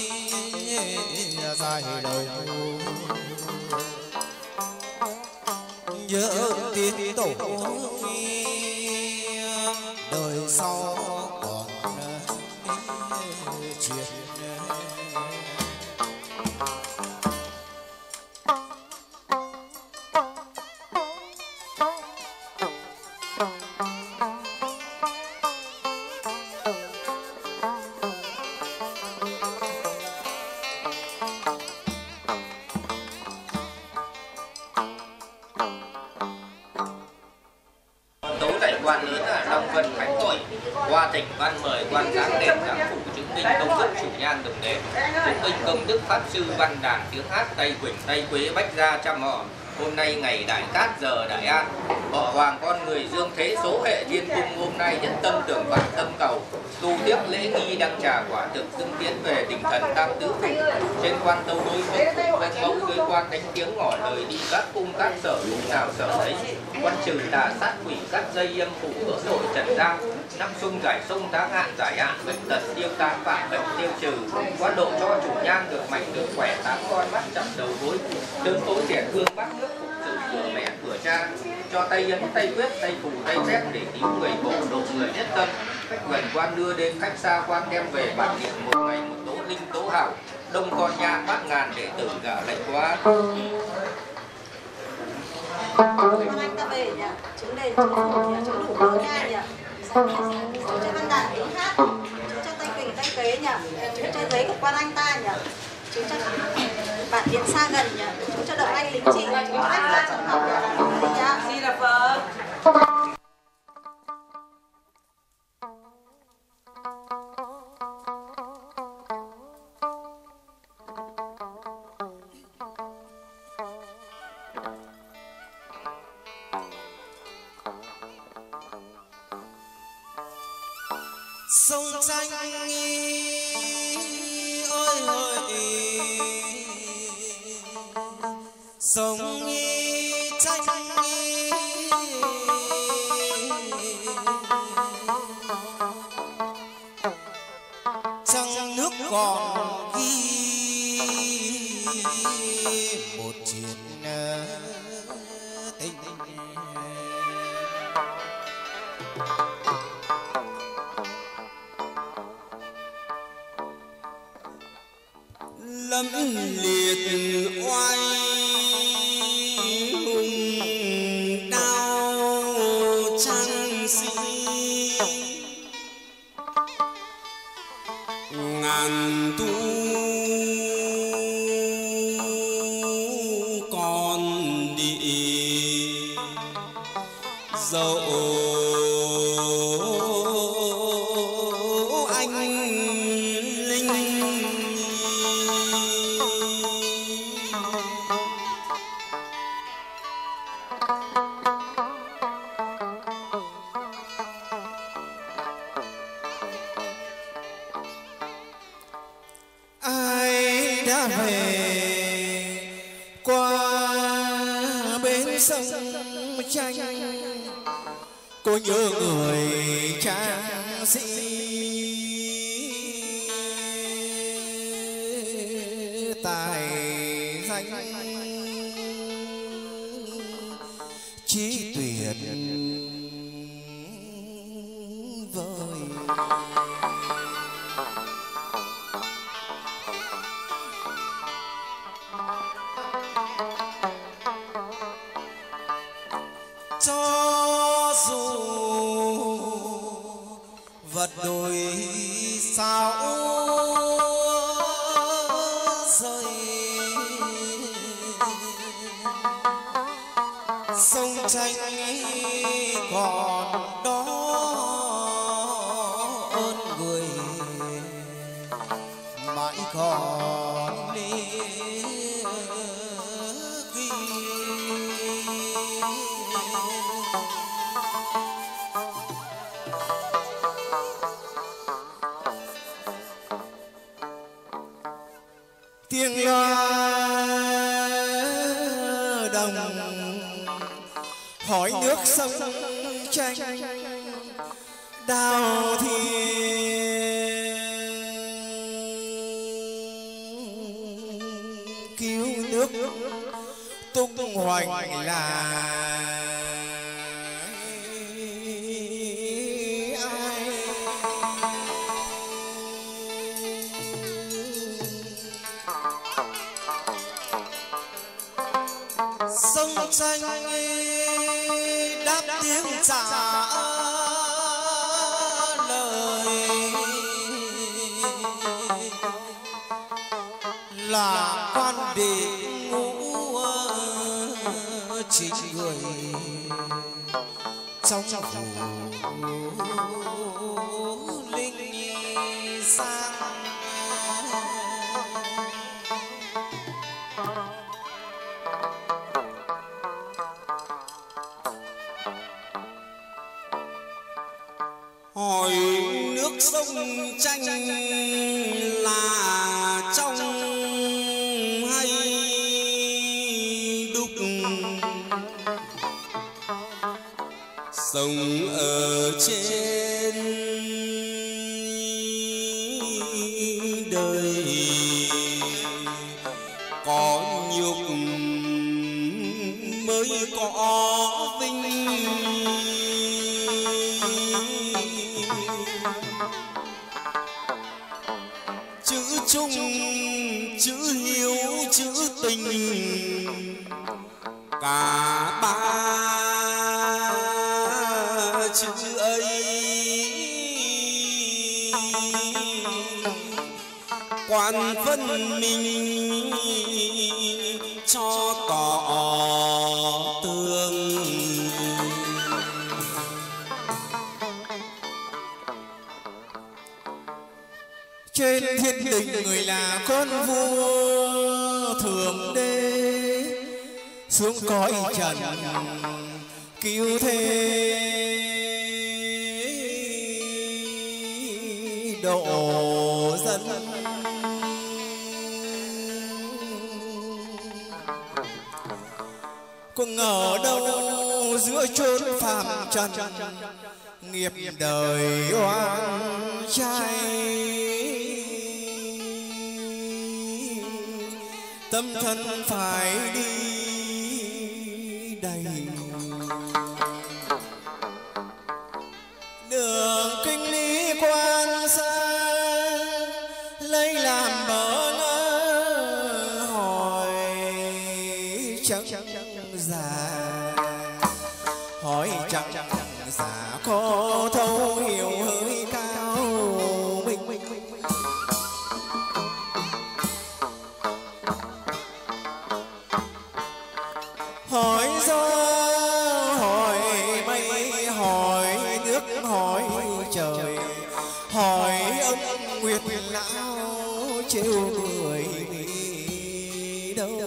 dài đầu nhớ tiếng tổ đời sau còn chuyện. Quan lớn là Long Vân Khánh Hội, qua tỉnh văn mời quan giáng đền giáng phủ chứng minh công đức chủ nhan đồng đế, chứng minh công đức pháp sư văn đàn tiếng hát Tây Quỳnh Tây Quế Bách Gia trăm họ. Hôm nay ngày đại cát giờ đại an, họ hoàng con người dương thế số hệ thiên cung hôm nay nhất tâm tưởng vạn tâm cầu, tu tiếp lễ nghi đăng trà quả thực xưng tiến về tinh thần tam tứ phủ. Trên quan tâu đối với phủ danh mẫu dưới quan đánh tiếng ngỏ lời đi các cung các sở lúc nào sở đấy. Quan trừ tà sát quỷ các dây âm phủ ở đội trần gian, năm xung giải sông tá hạn giải hạn bệnh tật tiêu tán vạn bệnh tiêu trừ. Quan độ cho chủ nhan được mạnh được khỏe tám con mắt chậm đầu gối, đơn tối trẻ thương bát nước phục sự cửa mẹ cửa cha, cho tay ấn tay quyết tay phù tay phép để cứu người bộ độ người nhất tâm. Khách gần quan đưa đến khách xa quan đem về bản địa một ngày một tố linh tố hảo, đông con nha bát ngàn đệ tử gả lệnh quá. Anh ta về nhỉ, chứng đền chứng phủ nhỉ, chứng đủ lối nha nhỉ, chứng cho văn đàn tiếng hát, chứng cho Tây Quỳnh Tây Quế nhỉ, chứng cho giấy của quan anh ta nhỉ, chứng cho bản điện xa gần nhỉ, chứng cho đợi anh lính chị, chứng cho anh ra trường học nhỉ. Di là Phật. Sông tranh ôi ơi, sông tranh trong nước còn ghi một chuyện tình. Lâm liệt oai hùng đao trang sĩ ngàn thu còn đi dẫu anh linh ai đã về qua bến sông tranh, cô nhớ người trang sĩ tài danh trí tuyệt vời. Cho dù vật đổi sao rơi, sông tranh còn đó ơn người mãi còn đi ghi. Tiếng loa đồng hỏi nước sông tranh, đào thiên cứu nước tung hoành là sông tranh đáp tiếng trả lời là quan định ngũ chính người trong phủ linh sang. hỏi nước sông tranh là trong hay đục, sông ở trên đời có nhục mới có vinh. Chữ chung chữ hiếu chữ tình cả ba chữ ấy quan phân mình cho tỏ tường. Trên thiên đình người là con vua thượng đế, xuống cõi trần cứu thế độ dân. Có ngờ đâu giữa chốn phàm trần, nghiệp đời oan trai tâm thân phải đi đầy. Đường kinh lý quan xa lấy làm bỡ ngỡ, hỏi chẳng già hỏi chẳng già có thấu hiểu hơi cao mình. nguyệt lão trêu người đâu.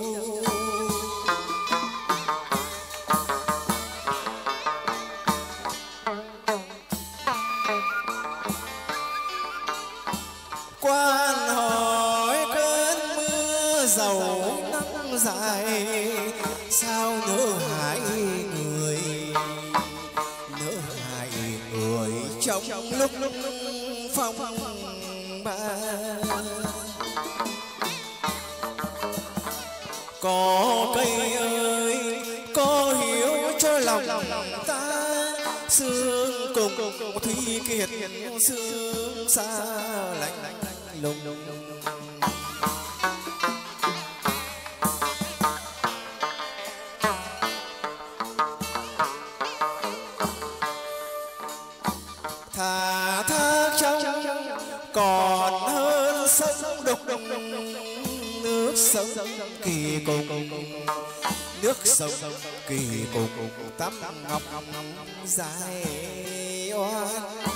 Quan hỏi cơn mưa dầu nắng dài sao nỡ hại người, nỡ hại người trong lúc phong ba. Có cây ơi có hiểu cho lòng ta, sương cùng thủy kiệt sương xa lạnh lùng. Thả thác trong còn hơn sông đục, nước sông kỳ cùng, nước sông kỳ cùng tắm ngọc dài oan.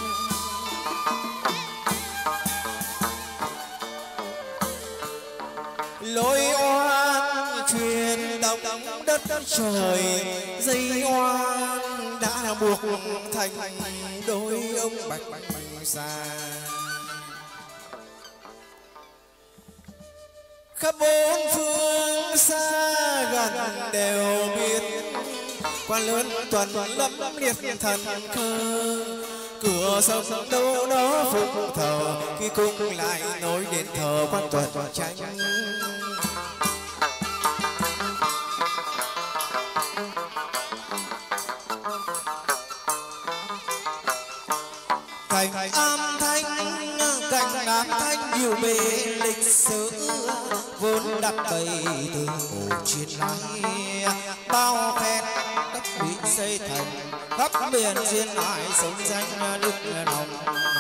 Lối oan truyền động đất trời, dây oan đã buộc thành đôi ông bạch xa. Khắp bốn phương xa gần đều biết, quan lớn tuần lẫm liệt thần cơ. Cửa sông đâu đó phục thờ, khi cung lại nối đến thờ quan tuần tranh. Cảnh am thanh, cảnh am thanh nhiều bề lịch sử, vốn đặt bày từ cổ chiến lai. Bao phen đất bị xây thành, khắp miền duyên hải sống danh đức lòng.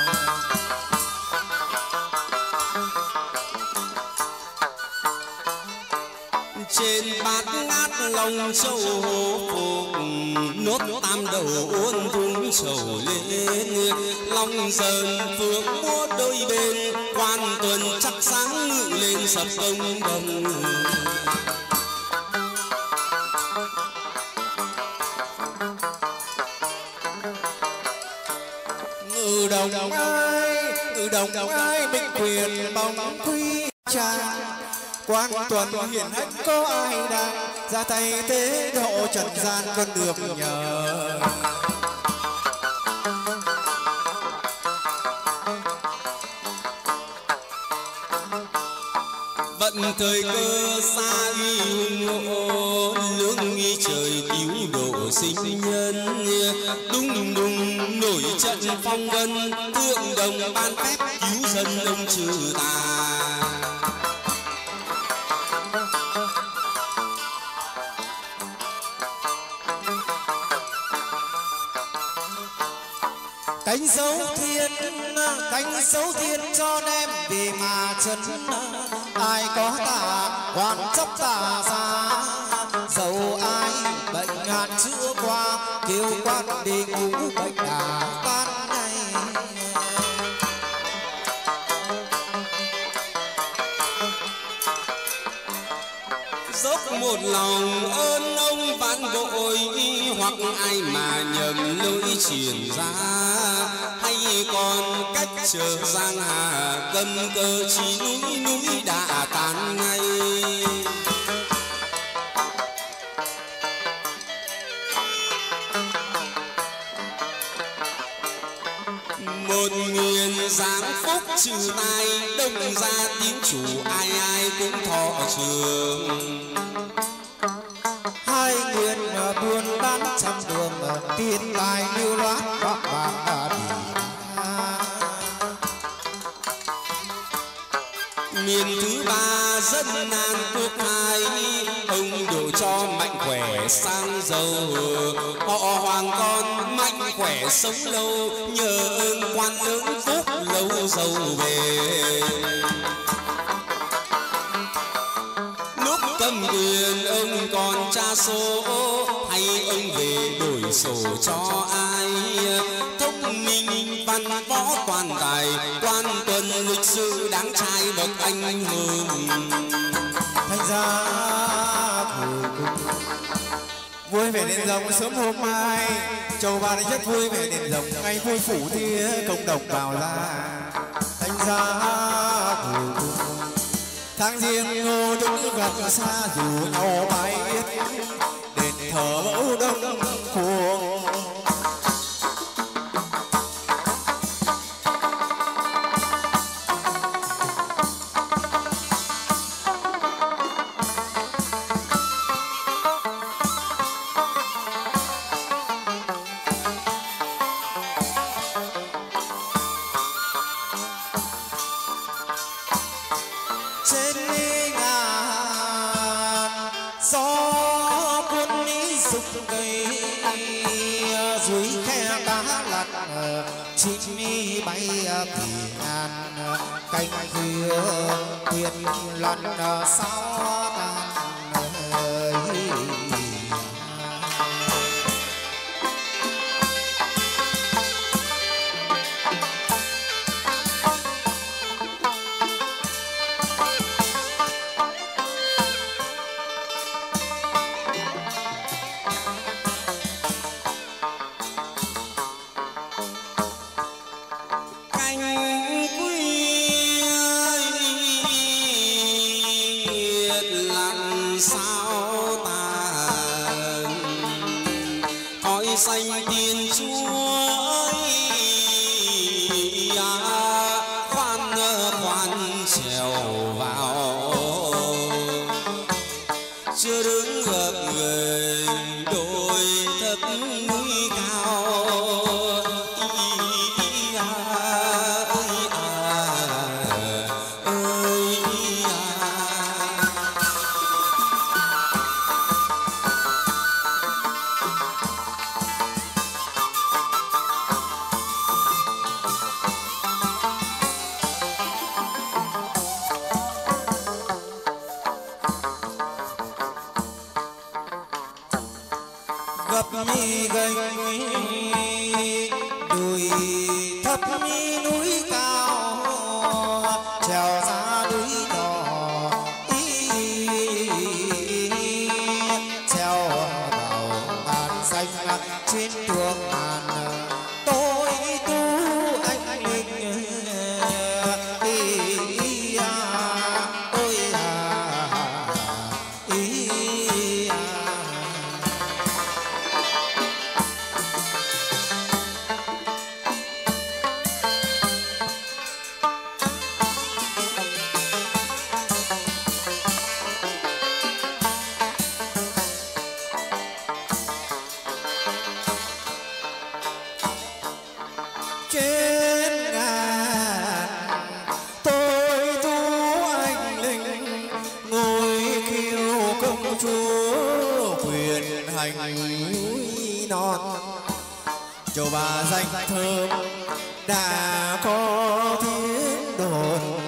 Trên bát ngát lòng châu phục, nốt tam đầu uốn thung sầu lên. Long dần phượng múa đôi bên, quan tuần chắc sáng ngự lên sập công đồng. Ngự đồng ai, ngự đồng ai binh quyền bóng quy trang. Quan tuần hiển hách có ai đang ra tay tế độ trần gian con được nhờ. Vận thời cơ xa uy hùng hộ, lương nghi trời cứu độ sinh nhân. Đùng đùng nổi trận phong vân, tượng đồng ban phép cứu dân ông trừ tà. Cánh dấu thiên, cánh dấu thiên cho đem vì mà chân. Ai có tà quan chấp tà ra, dầu ai bệnh ngàn chữa qua, kêu quan đi ngủ bệnh đà tan ngay. Dốc một lòng ơn ông vãn bội, hoặc ai mà nhầm lối triển ra. Hay còn cách chờ giang hà, cầm cờ chỉ núi núi đã tan ngay. Một nghìn giáng phúc trừ tai, đông ra tín chủ ai ai cũng thọ trường. Hai nguyện buôn bán trăm đường, tiền tài lưu loát bạc bạc bị. Miền thứ ba dân nan quốc hai, ông đổ cho mạnh khỏe sang giàu. Họ hoàng con mạnh khỏe sống lâu, nhờ ơn quan lớn phúc lâu giàu về. Lúc cầm quyền ông còn tra số, hay ông về đổi sổ cho ai. Thông minh văn võ toàn tài, quan tuần lịch sự đáng trai bậc anh hùng. Thành ra vui vẻ đền rồng sớm hôm mai, chầu bà rất vui vẻ đền rồng ngày vui phủ thia cộng đồng vào ra. Thành ra tháng riêng ngô đứng gần xa dù nhau mãi biết, đền thờ mẫu đông cuồng. Cánh khuya thuyền lần sao tan ơi. Xanh tiên chúa khoan khoan trèo vào, chưa đứng gặp người đôi thấp núi cao. Ý à, ơi à, ơi à. Gập mi gành đùi thấp mi núi cao, trèo ra núi nhỏ treo vào ngàn xanh trên đường ngàn tôi tu anh linh. Ý à, ôi à, ý à. Trên ngàn tôi tu anh linh, ngồi kiêu công chúa quyền hành núi non. Châu bà danh thơm đã có tiếng đồn,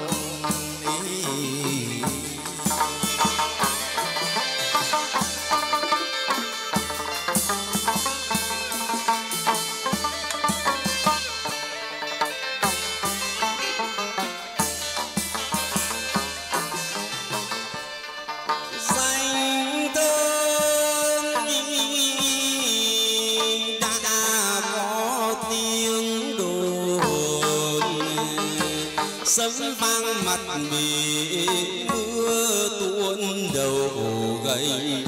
sấm vang mặt bị mưa tuôn đầu gầy,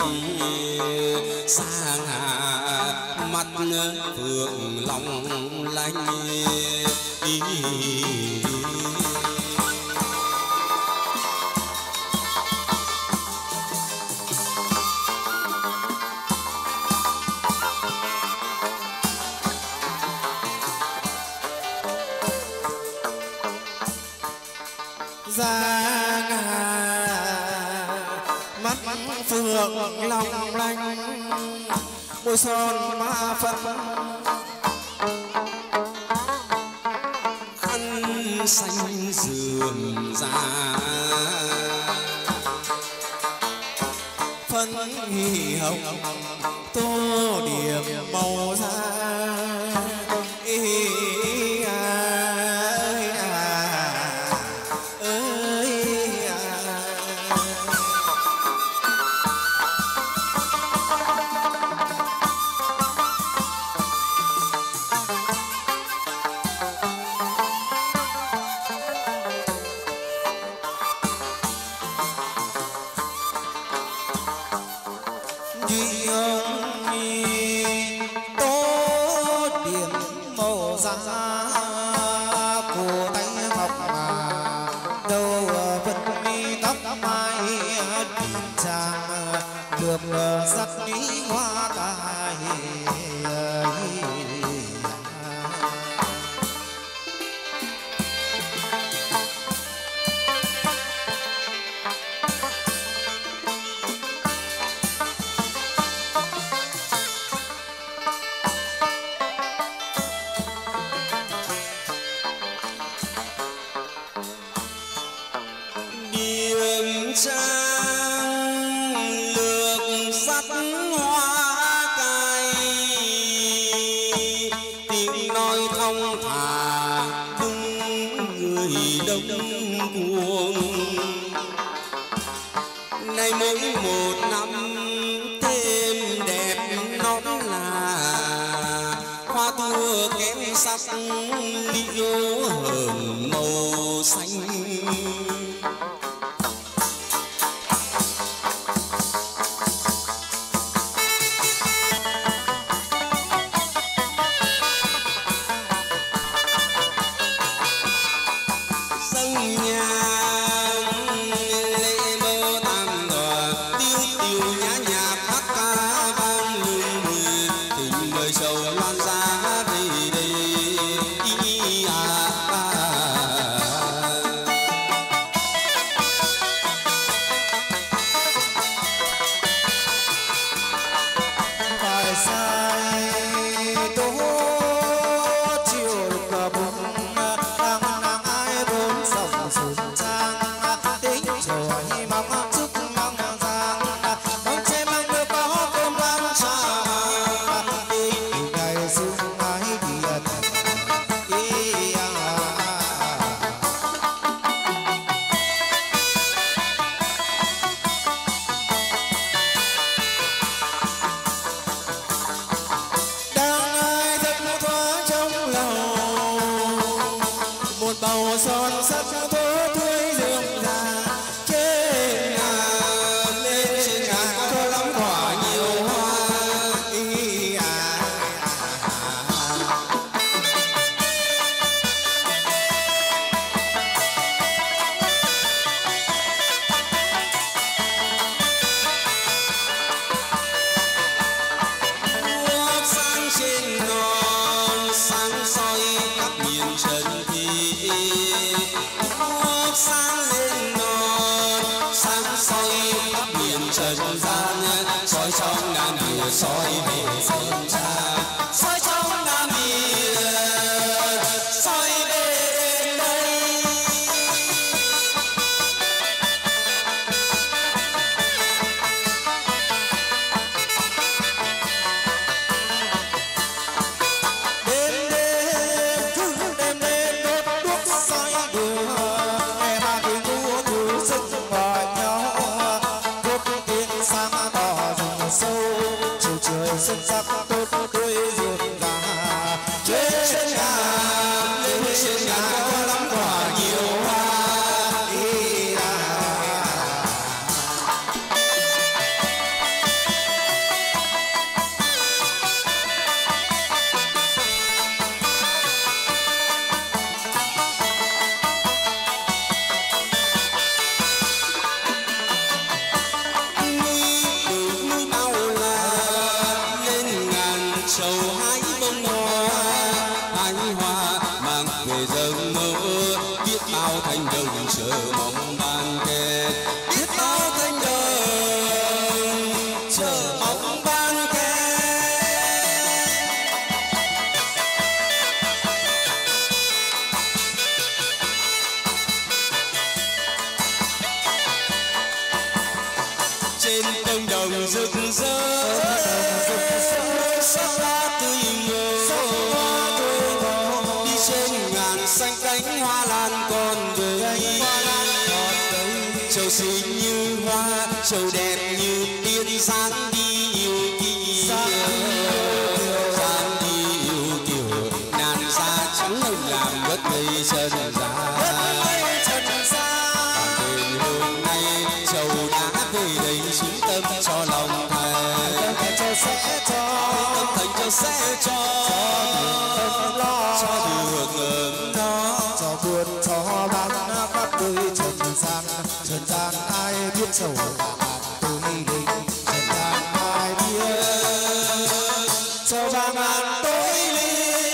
sang hạ mắt phượng long lanh. Giang mắt phượng long lanh, môi son ma phấn khăn xanh rườm rà, phấn hồng tô điểm màu da. chi ông tố điểm màu da của tay ngọc mà đầu vẫn mi tóc mai tình chàng được dắt ní hoa cài. Nay mỗi một năm thêm đẹp nón là hoa tua kém sắc liễu hờn màu xanh. Cho lòng thề sẽ cho cho được ấm nó, cho buồn cho bán khắp nơi trần gian. Trần gian ai biết sầu tôi định, trần gian ai biết sầu vàng ngàn tôi ly.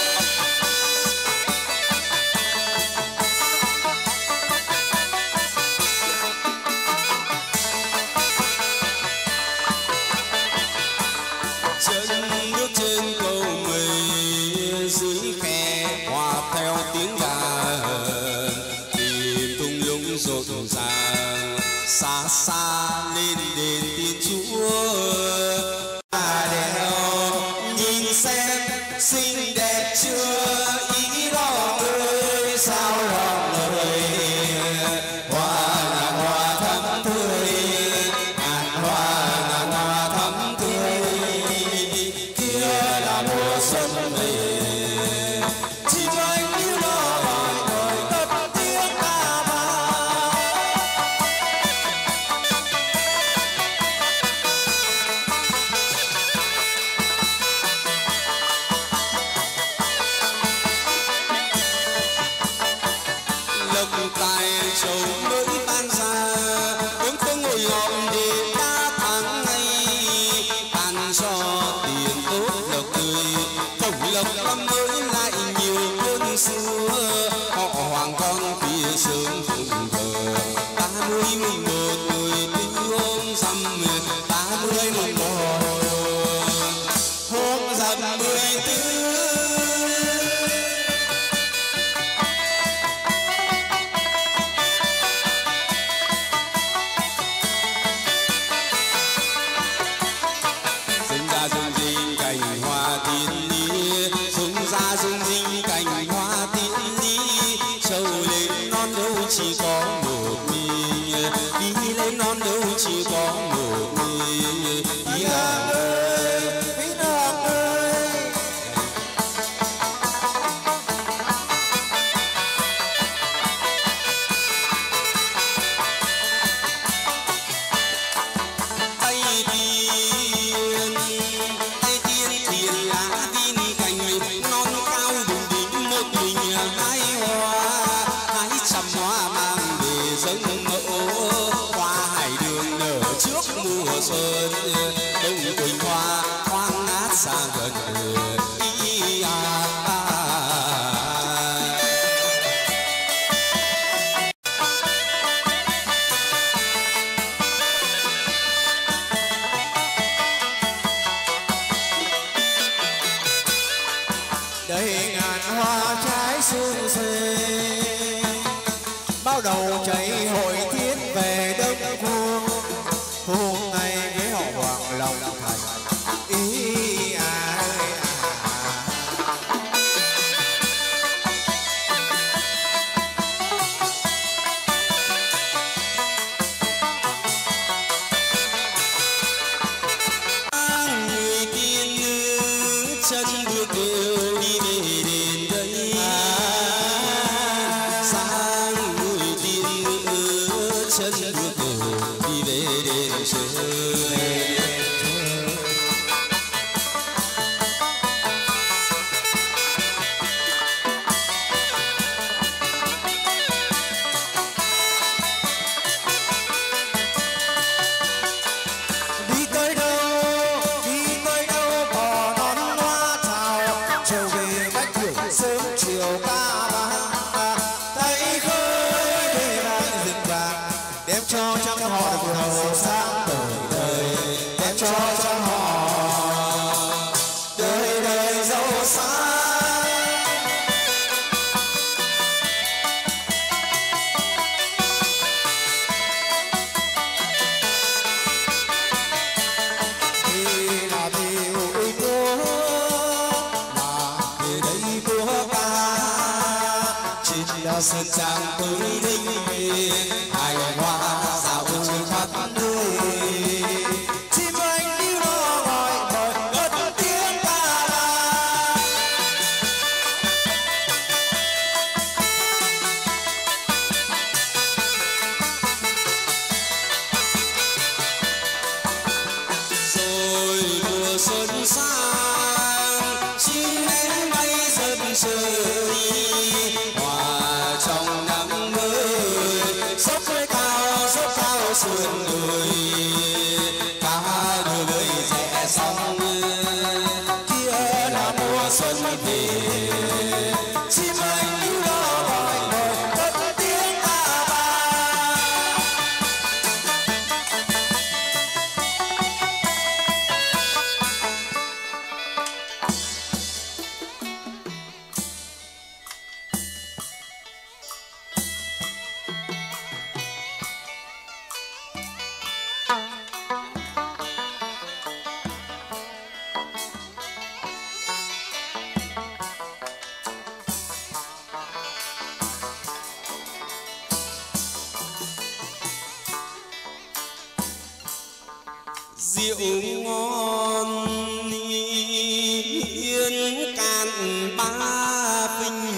chân nước trên cầu mây dưới khe hòa theo tiếng gà tìm tung lũng rộn ràng xa xa lên đền Thiên Chúa. À đèo nhìn xem xinh đẹp chưa, ý lòng ơi sao lòng lời. Hoa ngàn hoa thắm tươi, ngàn hoa ngàn hoa thắm tươi, kia là mùa xuân về. Chim anh như lo hỏi đời cất tiếng ca vang. Lộc tài châu mới tan ra, hướng phương ngồi họp để đã tháng ngày tan cho tiền tốt lộc tươi. Tổng lộc năm mới lại nhiều hơn xưa, họ hoàng con phía sớm phụng thờ. Ba mươi mùng một người tư hôm rằm, ba mươi mùng một hôm rằm mười tư. Rừng ra rừng rinh cành hoa thiên lý, rừng ra rừng rinh cành hoa thiên lý. Trâu lên non đâu chỉ có một mình, đi lên non đâu chỉ có một mình. Đi làm ơi, đi làm ơi. Tay tiên tay tiên thiền lá tin cành non cao đùng đỉnh, một mình hái hoa hái trăm hoa mang về dâng mẫu. Hoa hải đường nở trước mùa xuân, đông quỳnh hoa hoang ngát xa gần. Ý à, à, à. Đầy ngàn hoa trái sương xuê, bao đầu cháy hội thiết về đông phương. Hôm nay với họ hoàng lòng thành, ý à ơi à. Người tiên nữ chân bước đều đi về đền đây. Sáng người tiên nữ chân bước đều đi về đền trời. đi tới đâu đi tới đâu cỏ non hoa thảo. Chiều về bách thưởng sớm chiều ca vang, tay khơi để lại rừng vàng, đem cho trăm họ được giàu sang đời đời, đem cho trăm họ đời đời giàu sang. Thì là điều ôi chúa mà về đây chúa ca, chính là sơn trang tới đinh hài hoa dạo trên khắp nơi. Chim anh đi lo gọi đời cất tiếng ca vang. Rồi mùa xuân sang dốc cao dốc cao sườn đồi cả đường người rẽ sóng kia là mùa xuân về chim anh yêu đó gọi ngồi cất tiếng ca vang. Rượu ngon hiên can ba vinh,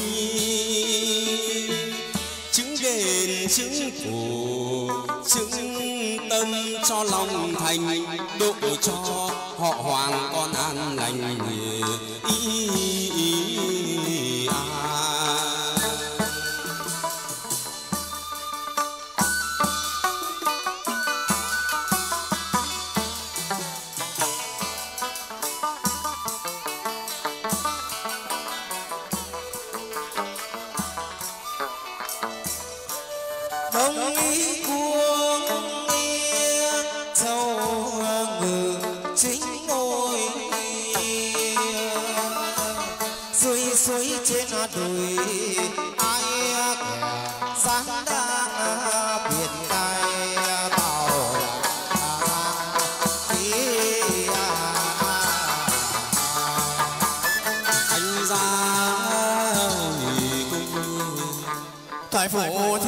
trứng đền trứng cổ trứng tâm cho lòng thành, độ cho họ hoàng con an lành ý, ý, à. Đông ý cuồng nghe châu ngự chính ngôi, suối suối trên đồi ai kẻ sáng đang biển cay bảo anh ra tại phủ